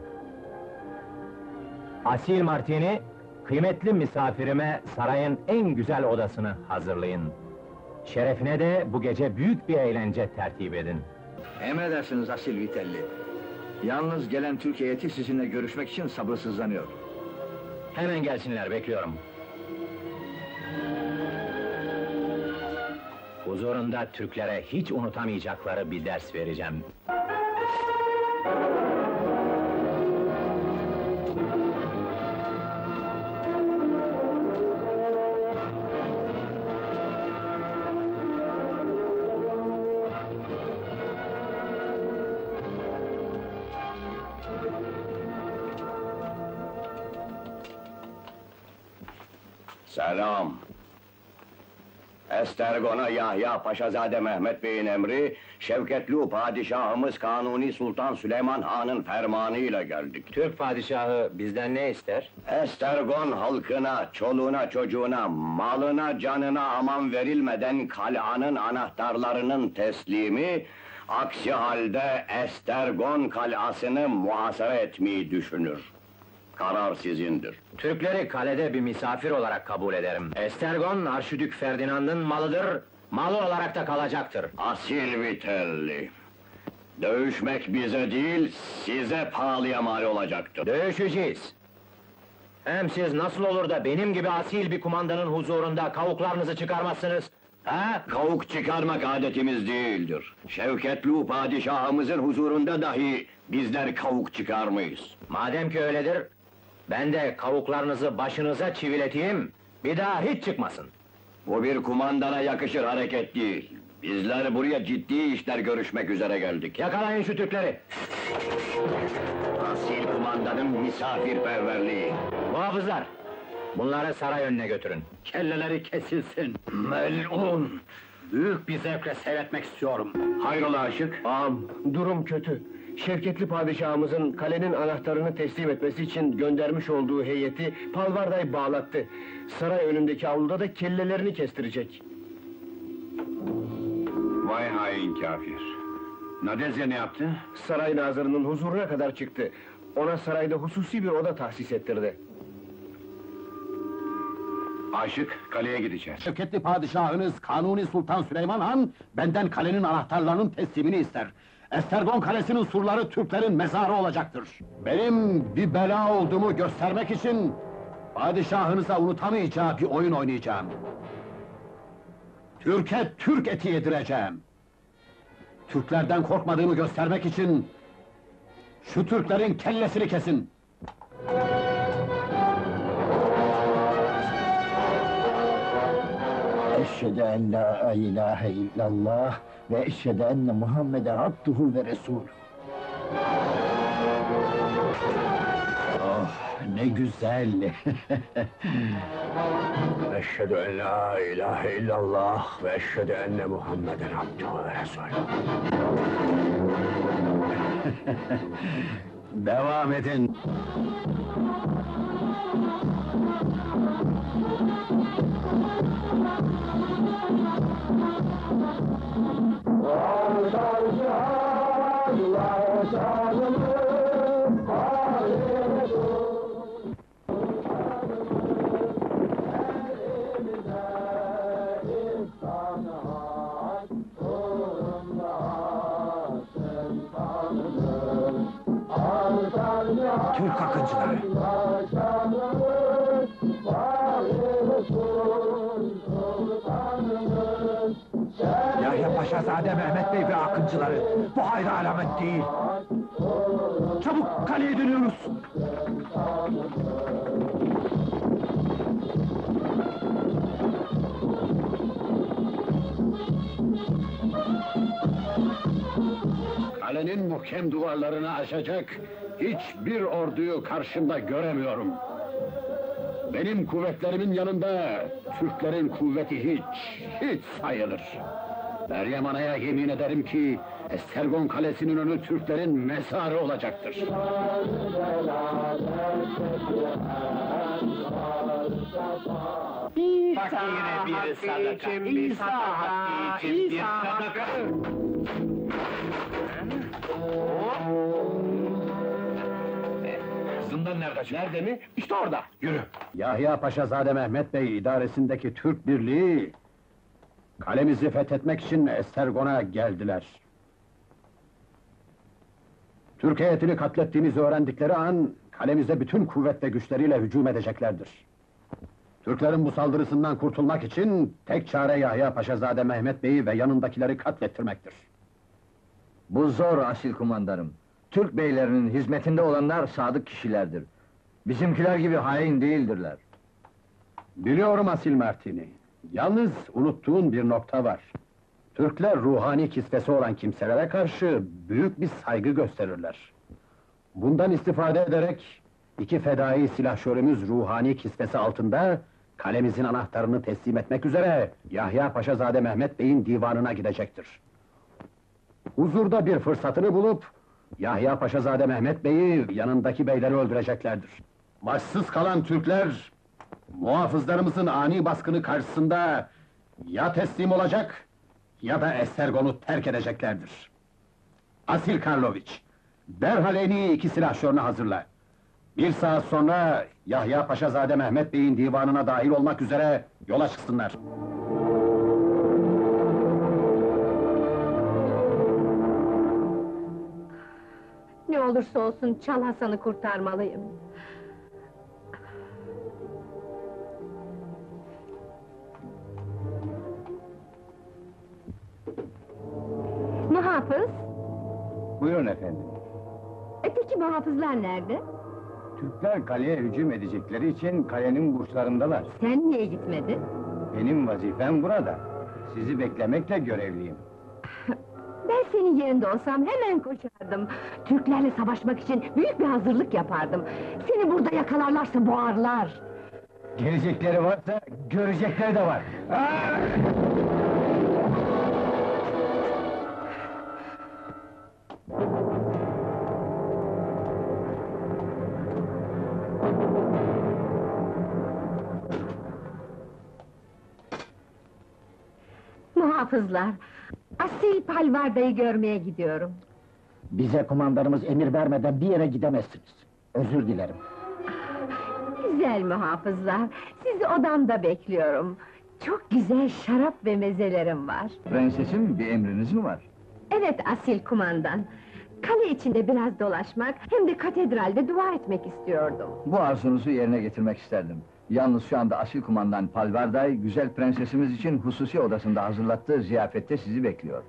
Asil Martini, kıymetli misafirime sarayın en güzel odasını hazırlayın. Şerefine de bu gece büyük bir eğlence tertip edin. Emredersiniz Asil Vitelli. Yalnız gelen Türk heyeti sizinle görüşmek için sabırsızlanıyor. Hemen gelsinler, bekliyorum. Huzurunda Türklere hiç unutamayacakları bir ders vereceğim. Selam. Estergon'a Yahya Paşazade Mehmet Bey'in emri, Şevketli Padişahımız Kanuni Sultan Süleyman Han'ın fermanıyla geldik. Türk padişahı bizden ne ister? Estergon halkına, çoluğuna, çocuğuna, malına, canına aman verilmeden kal'anın anahtarlarının teslimi, aksi halde Estergon kal'asını muhasara etmeyi düşünür. Karar sizindir. Türkleri kalede bir misafir olarak kabul ederim. Estergon, Arşidük Ferdinand'ın malıdır, malı olarak da kalacaktır. Asil Vitelli. Dövüşmek bize değil, size pahalıya mal olacaktır. Dövüşeceğiz. Hem siz nasıl olur da benim gibi asil bir kumandanın huzurunda kavuklarınızı çıkarmazsınız? Ha? Kavuk çıkarmak adetimiz değildir. Şevketli padişahımızın huzurunda dahi bizler kavuk çıkarmayız. Madem ki öyledir, ben de kavuklarınızı başınıza çivileteyim, bir daha hiç çıkmasın. Bu bir kumandana yakışır hareket değil. Bizler buraya ciddi işler görüşmek üzere geldik. Yakalayın şu Türkleri! Asil kumandanın misafirperverliği. Muhafızlar! Bunları saray önüne götürün. Kelleleri kesilsin! Melun! Büyük bir zevkle seyretmek istiyorum. Hayrola aşık? Ağam, durum kötü. Şevketli padişahımızın kalenin anahtarını teslim etmesi için göndermiş olduğu heyeti Palvarday bağlattı. Saray önündeki avluda da kellelerini kestirecek. Vay hain kafir! Nadezya ne yaptı? Saray nazırının huzuruna kadar çıktı. Ona sarayda hususi bir oda tahsis ettirdi. Aşık, kaleye gideceğiz. Şevketli padişahınız Kanuni Sultan Süleyman Han, benden kalenin anahtarlarının teslimini ister. Estergon Kalesi'nin surları Türklerin mezarı olacaktır. Benim bir bela olduğumu göstermek için... ...padişahınıza unutamayacağı bir oyun oynayacağım. Türk'e Türk eti yedireceğim. Türklerden korkmadığımı göstermek için... ...şu Türklerin kellesini kesin! Eşhedü en la ilahe illallah ve eşhedü enne Muhammeden abduhu ve resulü. Oh, ne güzel! Eşhedü en la ilahe illallah ve eşhedü enne Muhammeden abduhu ve resulü. Devam edin! Türk akıncıları! Yahya Paşazade Mehmet Bey ve akıncıları! Bu hayra alamet değil! Çabuk kaleye dönüyoruz! Kalenin muhkem duvarlarını aşacak hiçbir orduyu karşımda göremiyorum. Benim kuvvetlerimin yanında Türklerin kuvveti hiç sayılır. Meryem Ana'ya yemin ederim ki Estergon Kalesi'nin önü Türklerin mezarı olacaktır. Fakire bir sadaka, İsa hakkı için bir sadaka. Zindan nerede? Nerede mi? İşte orada. Yürü! Yahya Paşazade Mehmet Bey idaresindeki Türk birliği kalemizi fethetmek için Estergon'a geldiler. Türk heyetini katlettiğimizi öğrendikleri an kalemize bütün kuvvet ve güçleriyle hücum edeceklerdir. Türklerin bu saldırısından kurtulmak için tek çare Yahya Paşazade Mehmet Bey'i ve yanındakileri katlettirmektir. Bu zor asil kumandanım. Türk beylerinin hizmetinde olanlar sadık kişilerdir. Bizimkiler gibi hain değildirler. Biliyorum Asil Martini. Yalnız unuttuğun bir nokta var. Türkler ruhani kisvesi olan kimselere karşı büyük bir saygı gösterirler. Bundan istifade ederek iki fedai silahşörümüz ruhani kisvesi altında kalemizin anahtarını teslim etmek üzere Yahya Paşazade Mehmet Bey'in divanına gidecektir. Huzurda bir fırsatını bulup Yahya Paşazade Mehmet Bey'i yanındaki beyleri öldüreceklerdir. Başsız kalan Türkler muhafızlarımızın ani baskını karşısında ya teslim olacak ya da Estergon'u terk edeceklerdir. Asil Karloviç, derhal en iyi iki silahşörünü hazırla. Bir saat sonra Yahya Paşazade Mehmet Bey'in divanına dahil olmak üzere yola çıksınlar. Ne olursa olsun Çal Hasan'ı kurtarmalıyım. Muhafız, Buyurun efendim. öteki muhafızlar nerede? Türkler kaleye hücum edecekleri için kalenin burçlarındalar. Sen niye gitmedin? Benim vazifem burada. Sizi beklemekle görevliyim. Ben senin yerinde olsam hemen koşardım. Türklerle savaşmak için büyük bir hazırlık yapardım. Seni burada yakalarlarsa boğarlar. Gelecekleri varsa görecekleri de var. Muhafızlar, Asil Palvarda'yı görmeye gidiyorum. Bize kumandanımız emir vermeden bir yere gidemezsiniz. Özür dilerim. Güzel muhafızlar, sizi odamda bekliyorum. Çok güzel şarap ve mezelerim var. Prensesim, bir emriniz mi var? Evet asil kumandan. Kale içinde biraz dolaşmak, hem de katedralde dua etmek istiyordum. Bu arzunuzu yerine getirmek isterdim. Yalnız şu anda asil kumandan Palvarday, güzel prensesimiz için hususi odasında hazırlattığı ziyafette sizi bekliyor.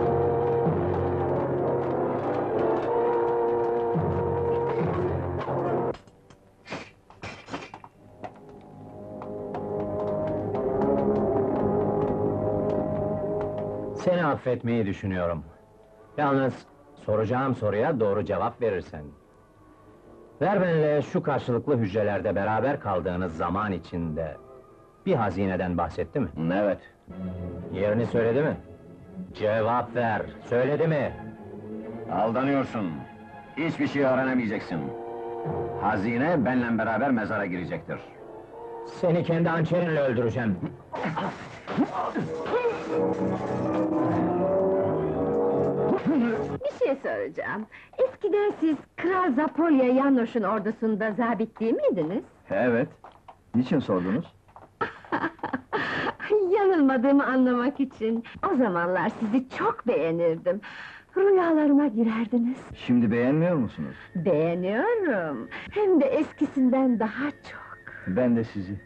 Seni affetmeyi düşünüyorum. Yalnız soracağım soruya doğru cevap verirsen. Ver benimle şu karşılıklı hücrelerde beraber kaldığınız zaman içinde bir hazineden bahsetti mi? Evet. Yerini söyledi mi? Cevap ver, söyledi mi? Aldanıyorsun. Hiçbir şey öğrenemeyeceksin. Hazine benle beraber mezara girecektir. Seni kendi hançerinle öldüreceğim. Bir şey soracağım. Eskiden siz Kral Zapolya Yanoş'un ordusunda zabit değil miydiniz? Evet. Niçin sordunuz? Yanılmadığımı anlamak için. O zamanlar sizi çok beğenirdim. rüyalarıma girerdiniz. Şimdi beğenmiyor musunuz? Beğeniyorum, hem de eskisinden daha çok. Ben de sizi.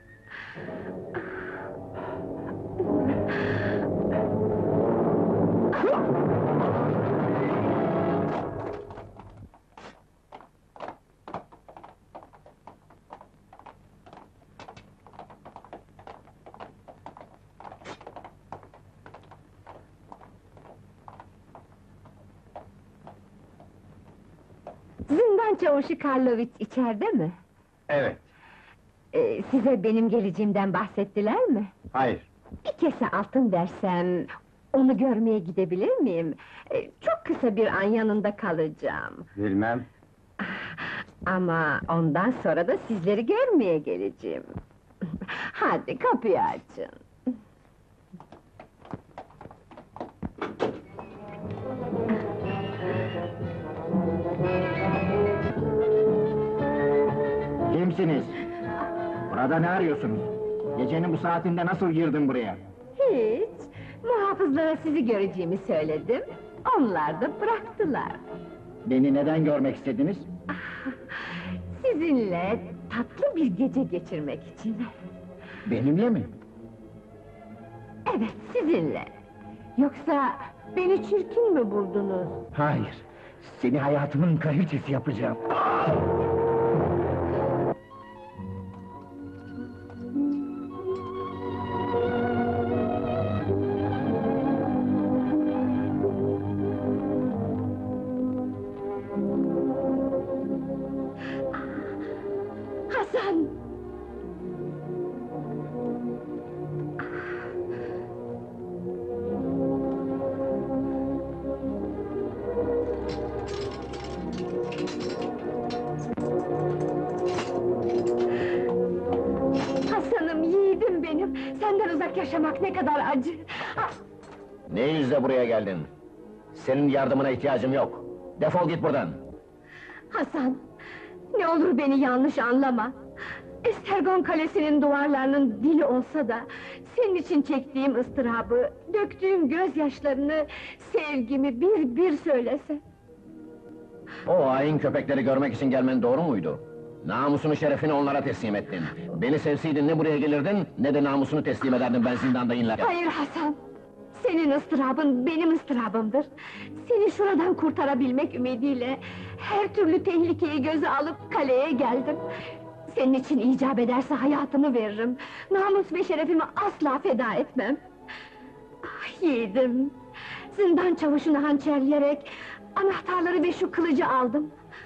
Zindan çavuşu Karloviç içeride mi? Evet, Size benim geleceğimden bahsettiler mi? hayır. Bir kese altın versem, onu görmeye gidebilir miyim? Çok kısa bir an yanında kalacağım. Bilmem. Ama ondan sonra da sizleri görmeye geleceğim. Hadi kapıyı açın. Kimsiniz? Burada ne arıyorsunuz? Gecenin bu saatinde nasıl girdin buraya? Hiç, muhafızlara sizi göreceğimi söyledim. Onlar da bıraktılar. Beni neden görmek istediniz? Sizinle tatlı bir gece geçirmek için. Benimle mi? Evet, sizinle. Yoksa beni çirkin mi buldunuz? Hayır, seni hayatımın kraliçesi yapacağım. Hasan! Hasan'ım, yiğidim benim! Senden uzak yaşamak ne kadar acı! Ne yüzle buraya geldin? Senin yardımına ihtiyacım yok. Defol git buradan. Hasan! Ne olur beni yanlış anlama! Estergon Kalesi'nin duvarlarının dili olsa da... ...senin için çektiğim ıstırabı, döktüğüm gözyaşlarını... ...sevgimi bir bir söylese! O hain köpekleri görmek için gelmen doğru muydu? Namusunu şerefini onlara teslim ettin. Beni sevseydin ne buraya gelirdin, ne de namusunu teslim ederdin ben zindanda inlerken. Hayır Hasan! Senin ıstırabın benim ıstırabımdır! Seni şuradan kurtarabilmek ümidiyle... ...her türlü tehlikeyi göze alıp kaleye geldim! Senin için icap ederse hayatımı veririm! Namus ve şerefimi asla feda etmem! Ah yiğidim! Zindan çavuşunu hançerleyerek... ...anahtarları ve şu kılıcı aldım!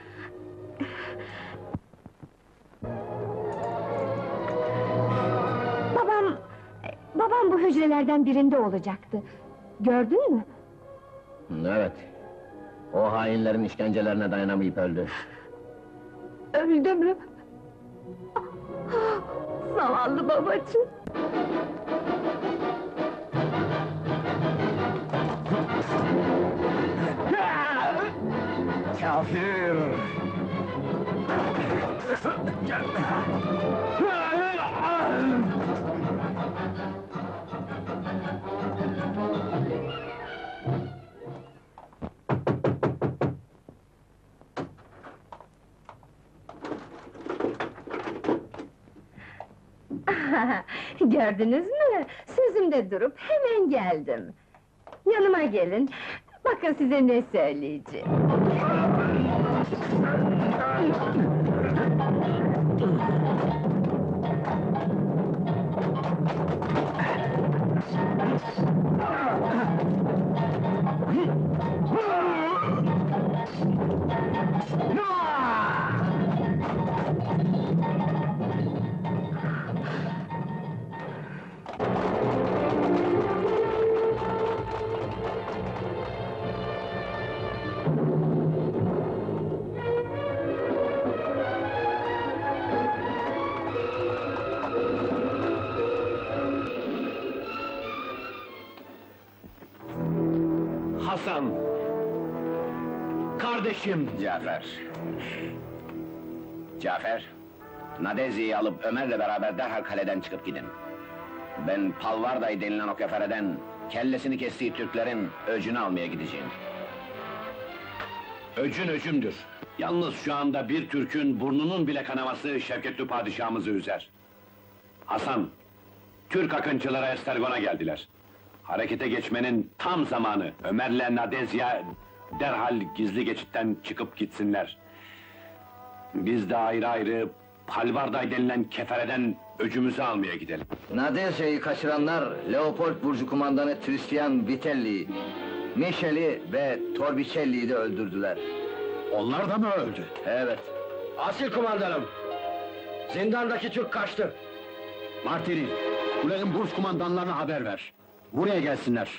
Babam bu hücrelerden birinde olacaktı. Gördün mü? Evet. O hainlerin işkencelerine dayanamayıp öldü. Öldü mü? Zavallı babacığım! Kafir! Gördünüz mü? Sözümde durup hemen geldim. Yanıma gelin, bakın size ne söyleyeceğim. Hasan! Kardeşim! Cafer. Cafer, Nadezi'yi alıp Ömer'le beraber derhal kaleden çıkıp gidin. Ben Palvarday denilen o kefereden... ...kellesini kestiği Türklerin öcünü almaya gideceğim. Öcün öcümdür. Yalnız şu anda bir Türk'ün burnunun bile kanaması Şevketli padişahımızı üzer. Hasan, Türk akıncıları Estergon'a geldiler. Harekete geçmenin tam zamanı. Ömer'le Nadezya derhal gizli geçitten çıkıp gitsinler. Biz de ayrı ayrı Palvarday denilen kefereden öcümüzü almaya gidelim. Nadezya'yı kaçıranlar, Leopold Burcu kumandanı Christian Vitelli'yi, Micheli ve Torbicelli'yi de öldürdüler. Onlar da mı öldü? Evet. Asil kumandanım! Zindandaki Türk kaçtı. Martiri, kulenin burs kumandanlarına haber ver. Buraya gelsinler.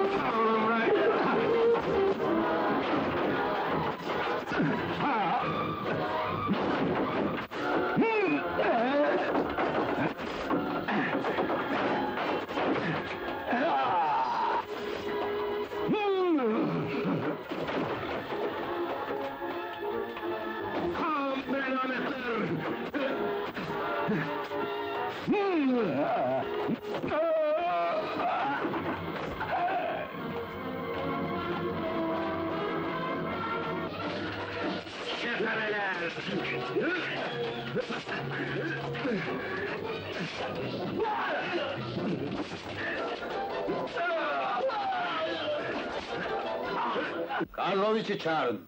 Karloviç'i çağırın.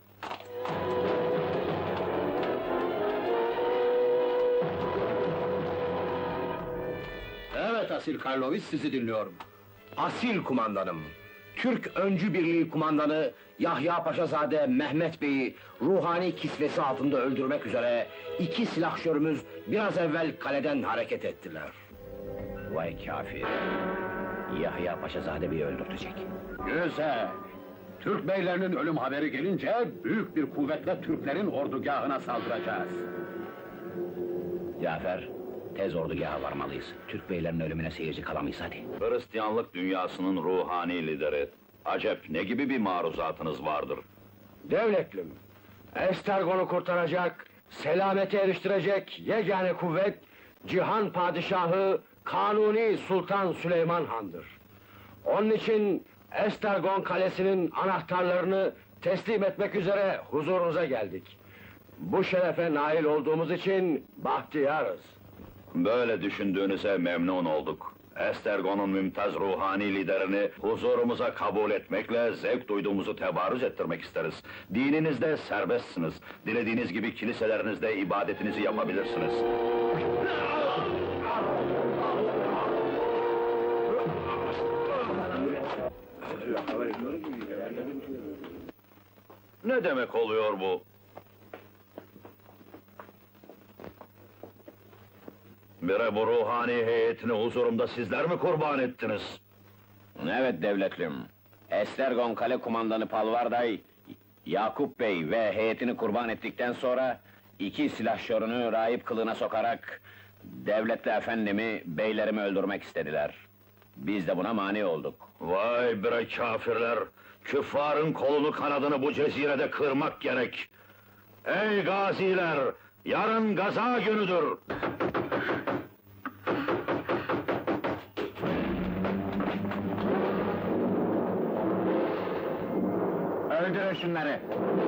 Evet Asil Karloviç, sizi dinliyorum. Asil kumandanım. Türk Öncü Birliği kumandanı Yahya Paşazade Mehmet Bey'i ruhani kisvesi altında öldürmek üzere iki silahşörümüz biraz evvel kaleden hareket ettiler. Vay kafir! Yahya Paşazade Bey'i öldürtecek. Güzel! Türk beylerinin ölüm haberi gelince büyük bir kuvvetle Türklerin ordugahına saldıracağız. Cafer, tez ordugaha varmalıyız. Türk beylerinin ölümüne seyirci kalamayız hadi. Hristiyanlık dünyasının ruhani lideri. Acep ne gibi bir maruzatınız vardır? Devletlim, Estergon'u kurtaracak, selamete eriştirecek yegane kuvvet, Cihan Padişahı Kanuni Sultan Süleyman Han'dır. Onun için Estergon Kalesi'nin anahtarlarını teslim etmek üzere huzurunuza geldik. Bu şerefe nail olduğumuz için bahtiyarız. Böyle düşündüğünüze memnun olduk. Estergon'un mümtaz ruhani liderini huzurumuza kabul etmekle zevk duyduğumuzu tebarüz ettirmek isteriz. Dininizde serbestsiniz. Dilediğiniz gibi kiliselerinizde ibadetinizi yapabilirsiniz. Ne demek oluyor bu? Bire bu ruhani heyetini huzurumda sizler mi kurban ettiniz? Evet devletlim. Estergon Kale Kumandanı Palvarday, Yakup Bey ve heyetini kurban ettikten sonra iki silahşörünü rahip kılığına sokarak devletli efendimi, beylerimi öldürmek istediler. Biz de buna mani olduk. Vay bre kafirler! Küffarın kolunu kanadını bu cezirede kırmak gerek! Ey gaziler! Yarın gaza günüdür! Öldürün şunları!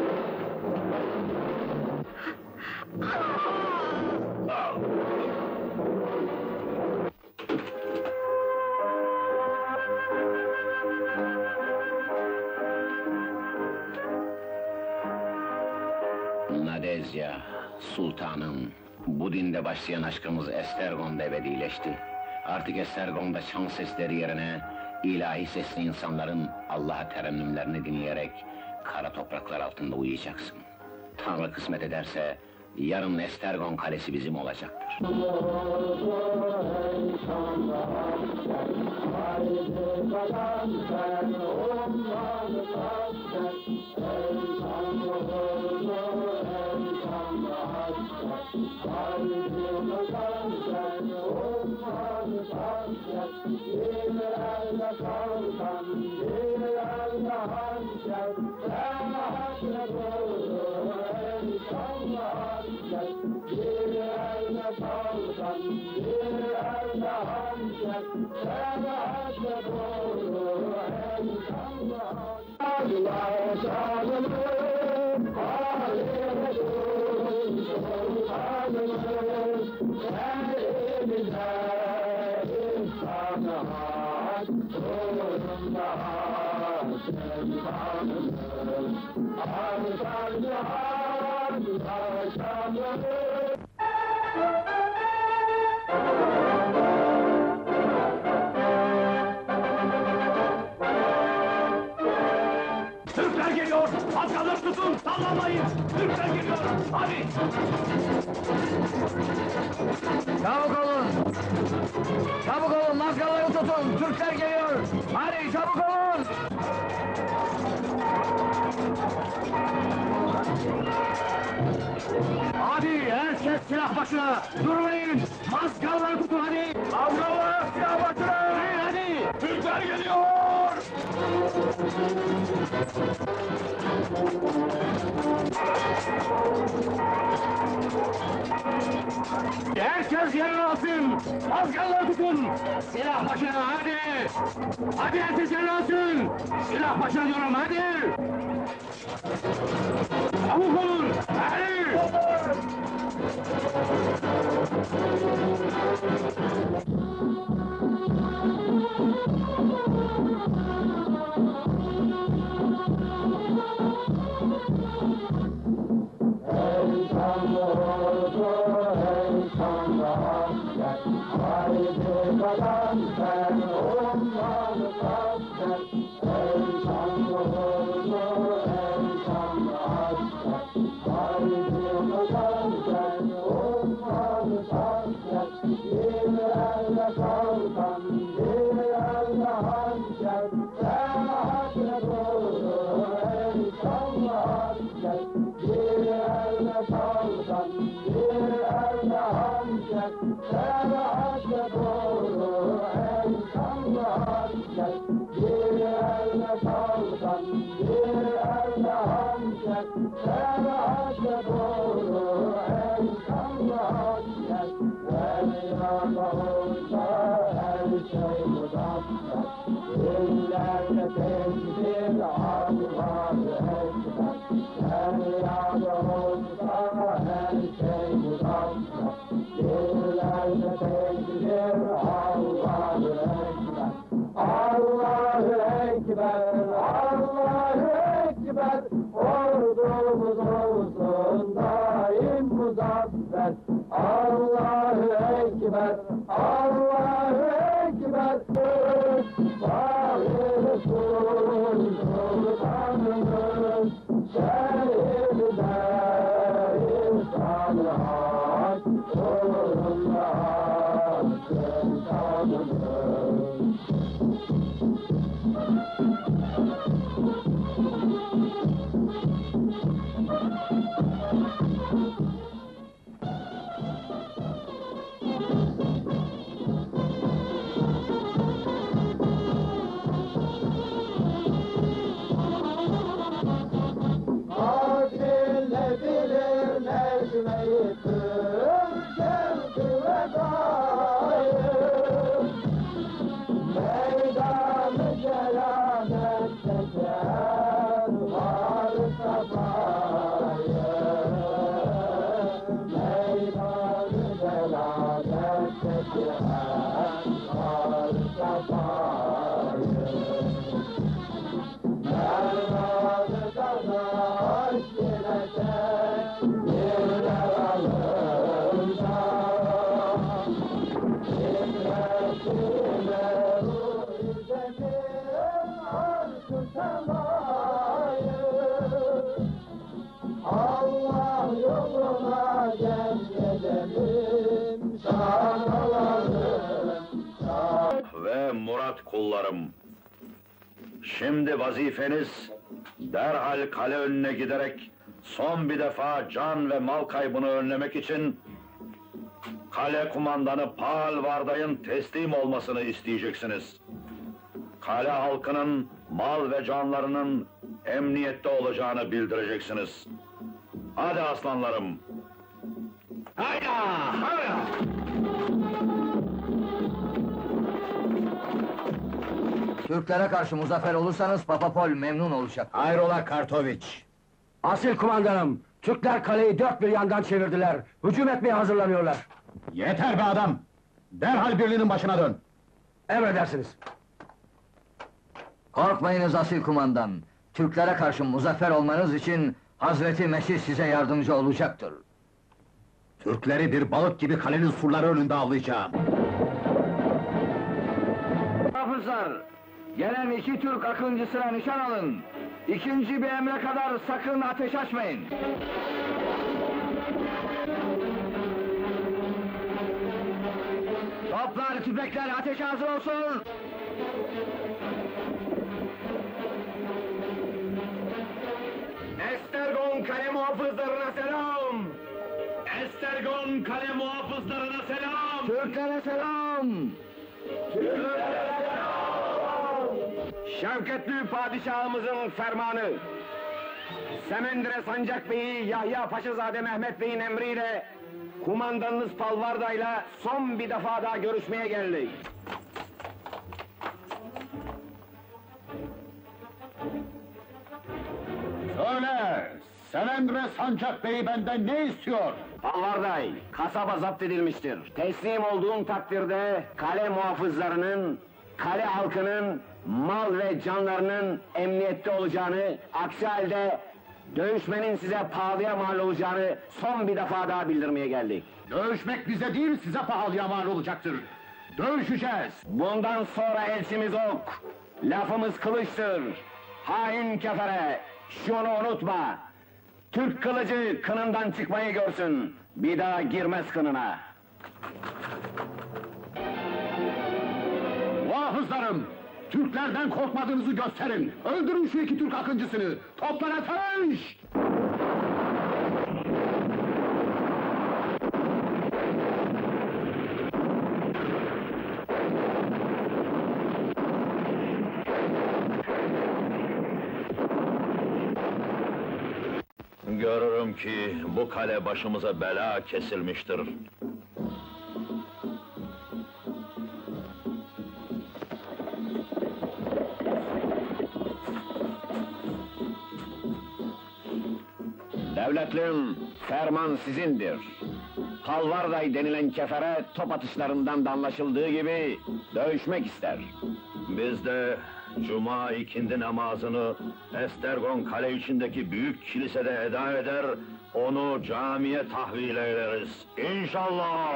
Nadezya, sultanım, bu dinde başlayan aşkımız Estergon'da ebedileşti. Artık Estergon'da çan sesleri yerine ilahi sesli insanların Allah'a terennümlerini dinleyerek kara topraklar altında uyuyacaksın. Tanrı kısmet ederse yarın Estergon Kalesi bizim olacaktır. Allah Türkler geliyor! Askerler tutun! Sallanmayın! Türkler geliyor! Hadi! Çabuk olun! Çabuk olun, mazgalları tutun! Türkler geliyor! Hadi çabuk olun! Hadi herkes silah başına! Durmayın! Mazgalları tutun hadi! Mazgallar silah başına! Hadi! Türkler geliyor! Herkes yerine alsın! Mazgalları tutun! Silah başına hadi! Hadi herkes yerine alsın! Silah başına diyorum hadi! Çabuk olun! Hadi! Ve Murat kullarım, şimdi vazifeniz derhal kale önüne giderek son bir defa can ve mal kaybını önlemek için kale kumandanı Pal Varday'ın teslim olmasını isteyeceksiniz. Kale halkının mal ve canlarının emniyette olacağını bildireceksiniz. Hadi aslanlarım! Hayda! Hayda! Türklere karşı muzaffer olursanız Papa Pol memnun olacak. Hayrola Kartoviç? Asil kumandanım, Türkler kaleyi dört bir yandan çevirdiler. Hücum etmeye hazırlanıyorlar. Yeter be adam! Derhal birliğinin başına dön! Emredersiniz. Korkmayınız asil kumandan. Türklere karşı muzaffer olmanız için Hazreti Mesih size yardımcı olacaktır. Türkleri bir balık gibi kalenin surları önünde avlayacağım. Muhafızlar, gelen 2 Türk akıncısına nişan alın. İkinci bir emre kadar sakın ateş açmayın. Toplar, tüfekler, ateş hazır olsun! Estergon kale muhafızlarına selam! Estergon kale muhafızlarına selam! Türklere selam! Şevketli padişahımızın fermanı! Semendire Sancak Bey'i Yahya Paşazade Mehmet Bey'in emriyle kumandanınız Palvarda'yla son bir defa daha görüşmeye geldik. Söyle! Semendre Sancak Bey benden ne istiyor? Palvarday, kasaba zapt edilmiştir. Teslim olduğun takdirde kale muhafızlarının, kale halkının mal ve canlarının emniyette olacağını, aksi halde dövüşmenin size pahalıya mal olacağını son bir defa daha bildirmeye geldik. Dövüşmek bize değil, size pahalıya mal olacaktır. Dövüşeceğiz! Bundan sonra elçimiz ok, lafımız kılıçtır. Hain kefere, şunu unutma. Türk kılıcı kınından çıkmayı görsün. Bir daha girmez kınına. Muhafızlarım! Türklerden korkmadığınızı gösterin! Öldürün şu 2 Türk akıncısını! Toplar ateş! Görürüm ki bu kale başımıza bela kesilmiştir. Devletlim, ferman sizindir. Palvarday denilen kefere top atışlarından da anlaşıldığı gibi dövüşmek ister. Biz de Cuma ikindi namazını Estergon kale içindeki büyük kilisede eda eder, onu camiye tahvil ederiz. İnşallah!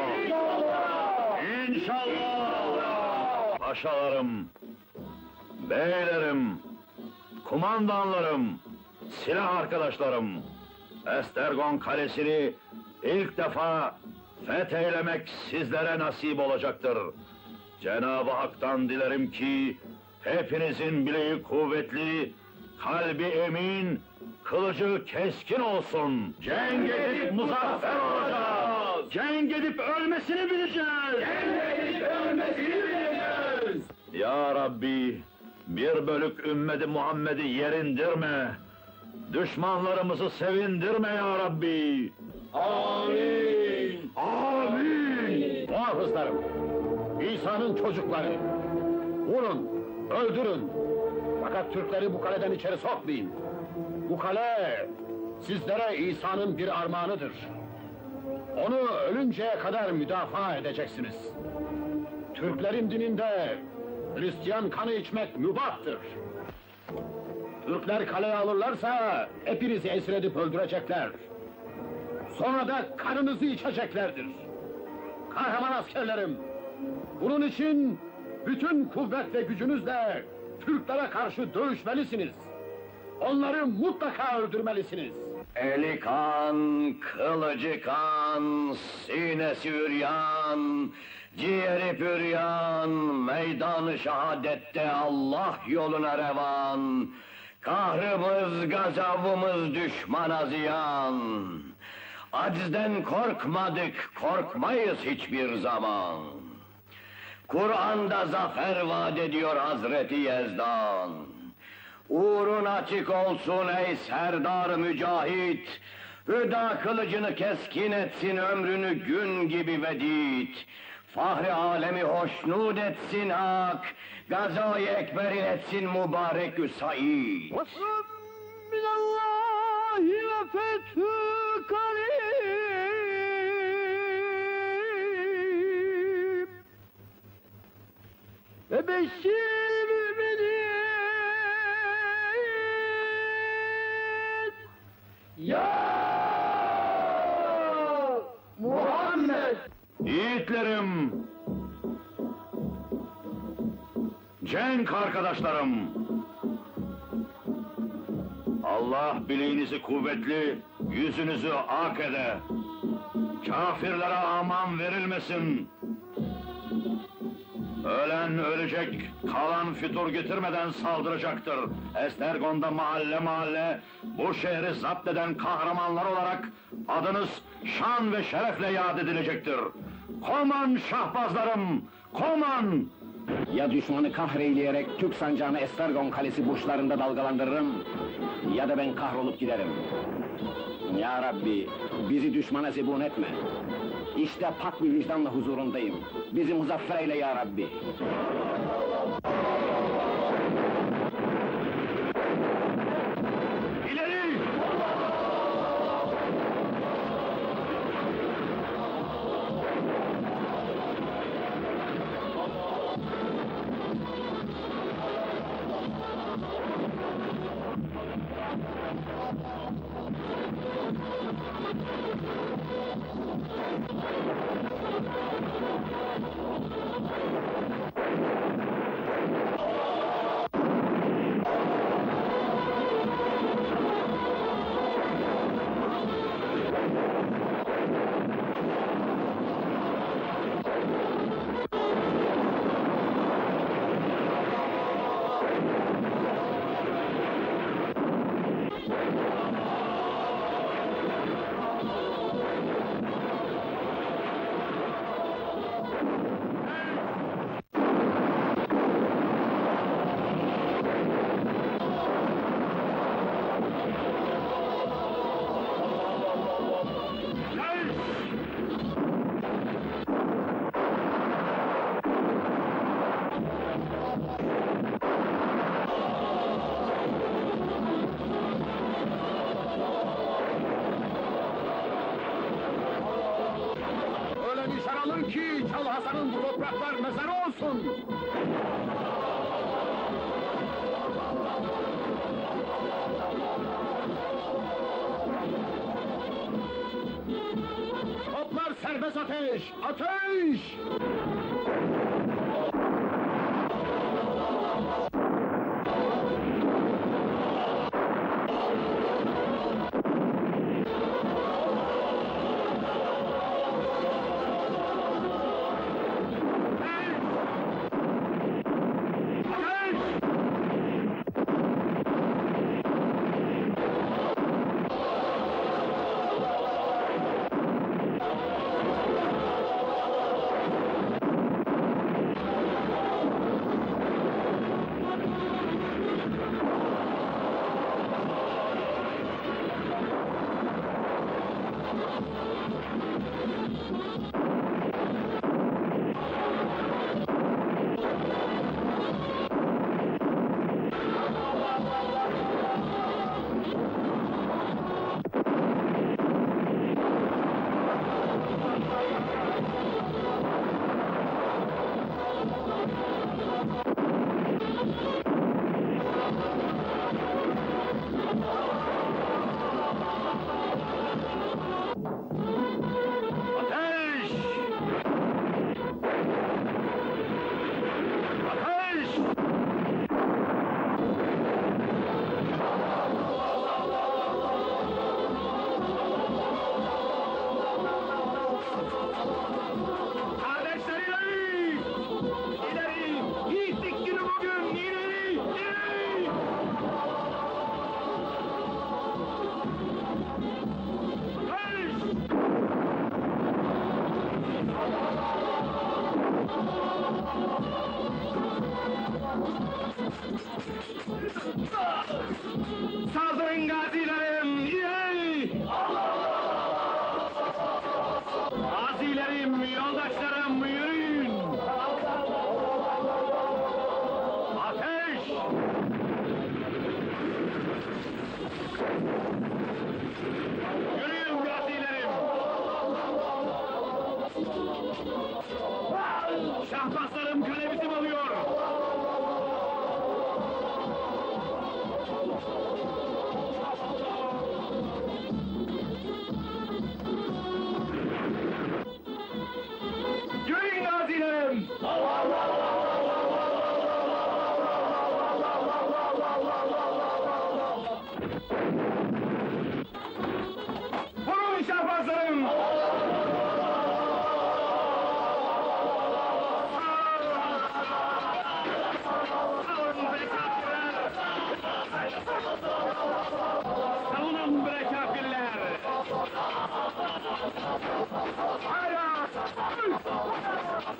İnşallah! Paşalarım, beylerim, kumandanlarım, silah arkadaşlarım, Estergon kalesini ilk defa fetheylemek sizlere nasip olacaktır. Cenab-ı Hak'tan dilerim ki hepinizin bileği kuvvetli, kalbi emin, kılıcı keskin olsun. Cenk edip muzaffer olacağız. Cenk edip ölmesini bileceğiz. Cenk edip ölmesini bileceğiz. Ya Rabbi, bir bölük ümmeti Muhammed'i yerindirme. Düşmanlarımızı sevindirme ya Rabbi. Amin. Amin. Muhafızlarım! İsa'nın çocukları! Vurun, öldürün! Fakat Türkleri bu kaleden içeri sokmayın! Bu kale, sizlere İsa'nın bir armağanıdır. Onu ölünceye kadar müdafaa edeceksiniz. Türklerin dininde Hristiyan kanı içmek mübahtır. Türkler kaleye alırlarsa hepinizi esir edip öldürecekler. Sonra da kanınızı içeceklerdir. Kahraman askerlerim! Bunun için bütün kuvvet ve gücünüzle Türklere karşı dövüşmelisiniz. Onları mutlaka öldürmelisiniz. Eli kan, kılıcı kan, sinesi üryan, ciğeri püryan, meydan-ı şehadette Allah yoluna revan. Kahrımız, gazabımız düşmana ziyan. Acizden korkmadık, korkmayız hiçbir zaman. Kur'an'da zafer vaat ediyor Hazreti Yezdan. Uğrun açık olsun ey serdar mücahit. Hüda kılıcını keskin etsin ömrünü gün gibi vedit. Fahri alemi hoşnut etsin hak. Gazayı ekberin etsin mübarek-ü said. Minallahi ve fethü karib. beşir müminin. Ya Muhammed! Yiğitlerim! Cenk arkadaşlarım! Allah bileğinizi kuvvetli, yüzünüzü ak ede. Kafirlere aman verilmesin. Ölen ölecek, kalan fütur getirmeden saldıracaktır. Estergon'da mahalle mahalle, bu şehri zapt eden kahramanlar olarak adınız şan ve şerefle yad edilecektir. Koman şahbazlarım, koman! Ya düşmanı kahreyleyerek Türk sancağını Estergon Kalesi burçlarında dalgalandırırım, ya da ben kahrolup giderim. Ya Rabbi, bizi düşmana zebun etme. İşte pak bir vicdanla huzurundayım. Bizi muzaffer eyle ya Rabbi. İleri! Öyle nişan alın ki Çal Hasan'ın bu topraklar mezarı olsun! Toplar serbest ateş! Ateş! Saldırın gazilerim! İleri! Gazilerim, yoldaşlarım, yürüyün! Ateş! Yürüyün gazilerim! Şahbazlarım kale bizim oluyor!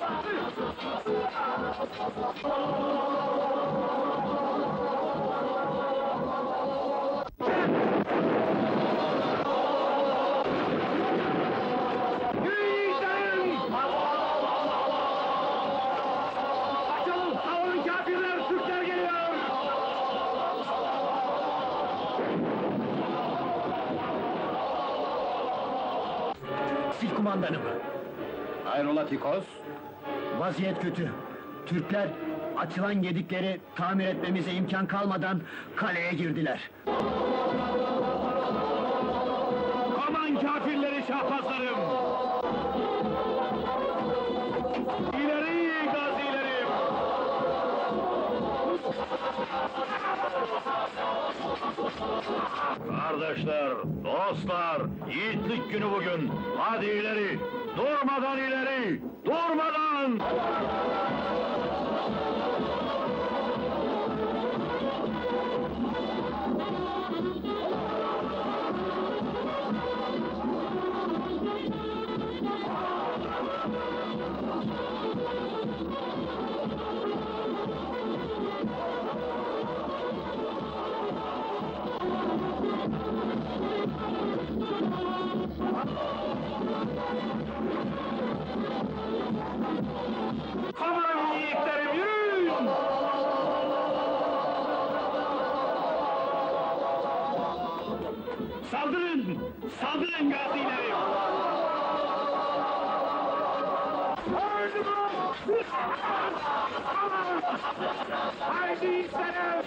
Sil kumandanım. Hayrola Tikos? Vaziyet kötü. Türkler açılan gedikleri tamir etmemize imkan kalmadan kaleye girdiler. Aman kafirleri şahbazlarım! İleri gazilerim! Kardeşler, dostlar, yiğitlik günü bugün! Hadi ileri! Durmadan ileri! Durmadan! Aman yiğitlerim, yürüyün! Saldırın! Saldırın gazilerim! Haydi yiğitlerim!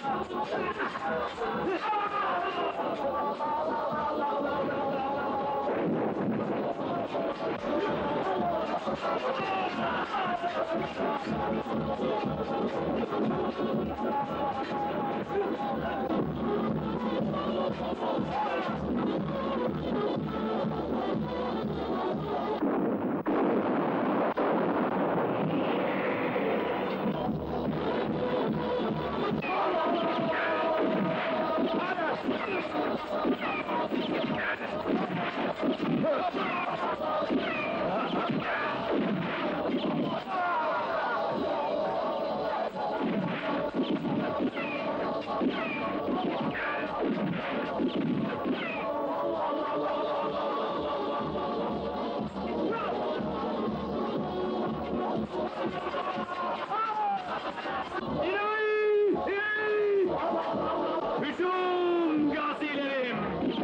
Hücum gazilerim!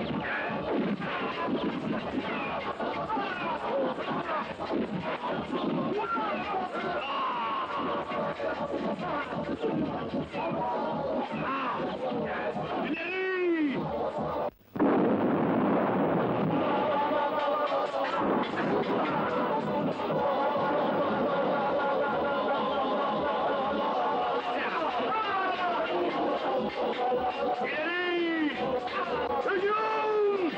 İleri! İleri! Hücum!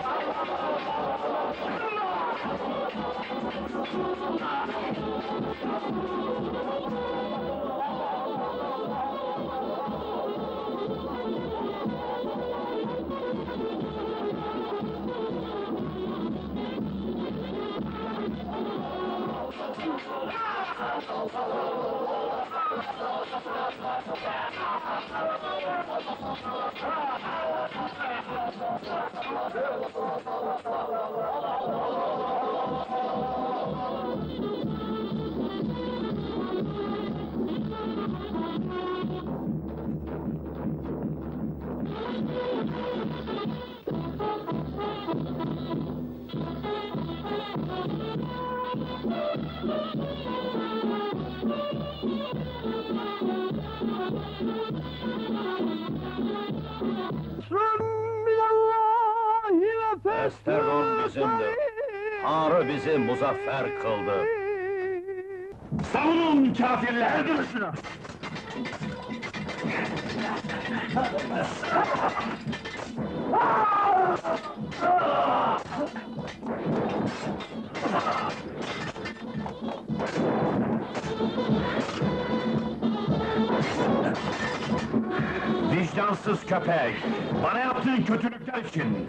Estergon bizimdir. Tanrı bizi muzaffer kıldı. Savunun kafirler! Öldürün şunu! Vicdansız köpek! Bana yaptığın kötülükler için!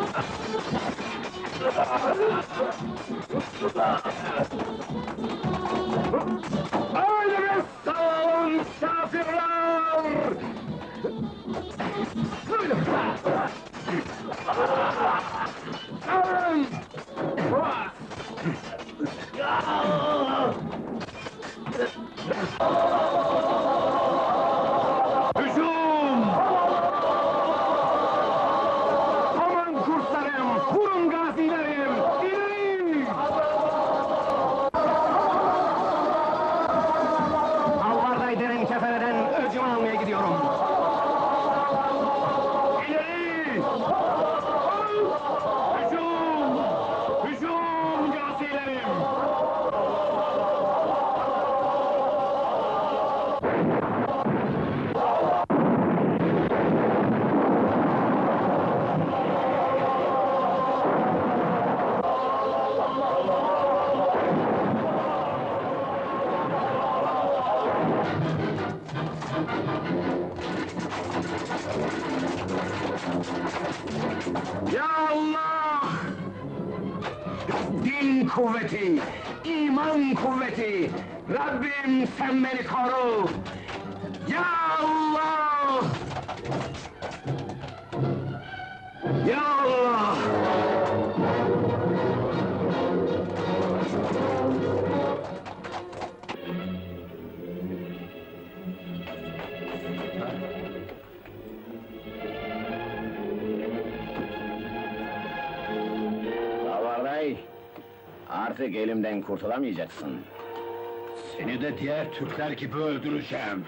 Öldürün sağ misafirler! Hücum! Aman kurslarım, vurun gazilerim, ileri! Alvarday denen kefeleren öcümü almaya gidiyorum. İleri! Hücum! Hücum gazilerim! Ya Allah! Din kuvveti, iman kuvveti, Rabbim sen beni koru! Ya Allah! Ya Allah! Alvarday, artık elimden kurtulamayacaksın. Seni de diğer Türkler gibi öldüreceğim.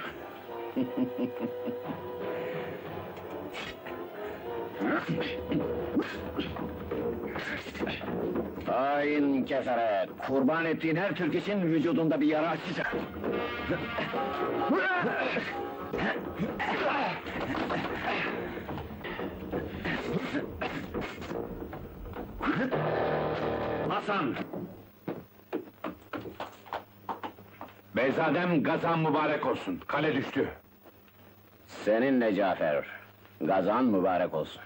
Hain kefere, kurban ettiğin her Türk için vücudunda bir yara açacak. Hasan! Beyzadem gazan mübarek olsun, kale düştü. Seninle Cafer, gazan mübarek olsun.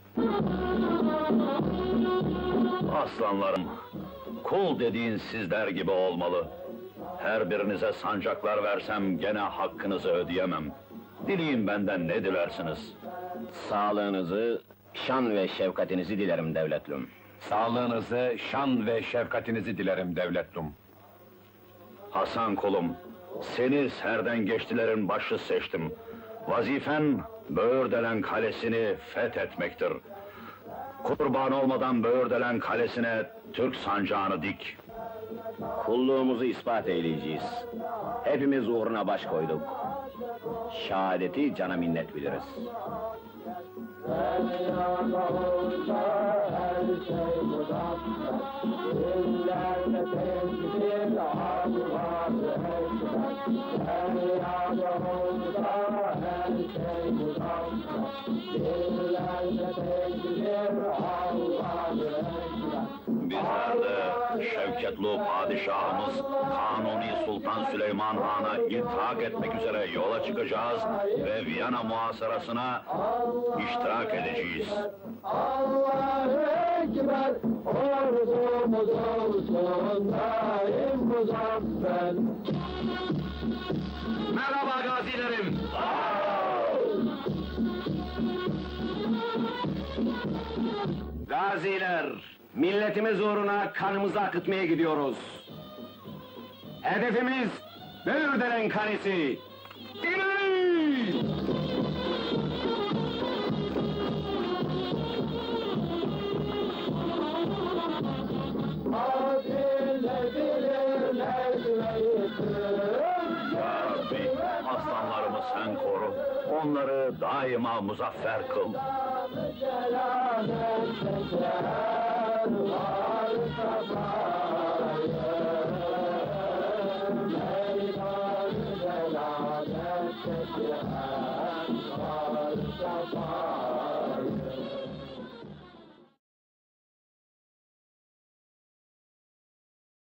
Aslanlarım, kul dediğin sizler gibi olmalı. Her birinize sancaklar versem gene hakkınızı ödeyemem. Dileyin benden ne dilersiniz? Sağlığınızı, şan ve şefkatinizi dilerim devletlüm. Sağlığınızı, şan ve şefkatinizi dilerim devletlum. Hasan kulum, seni serden geçtilerin başı seçtim. Vazifen, Böğürdelen Kalesi'ni fethetmektir. Kurban olmadan Böğürdelen Kalesi'ne Türk sancağını dik. Kulluğumuzu ispat eyleyeceğiz. Hepimiz uğruna baş koyduk. Şehadeti cana minnet biliriz. Bizler de Şevketli Padişahımız Kanuni Sultan Süleyman Han'a iltihak etmek üzere yola çıkacağız ve Viyana muhasarasına iştirak edeceğiz. Allahu Ekber, ordumuz olsun daim muzaffer. Merhaba gazilerim! Gaziler, milletimiz uğruna kanımızı akıtmaya gidiyoruz. Hedefimiz Böğürdelen Kalesi. İleri! Ya Rabbi, aslanlarımı sen koru, onları daima muzaffer kıl. Var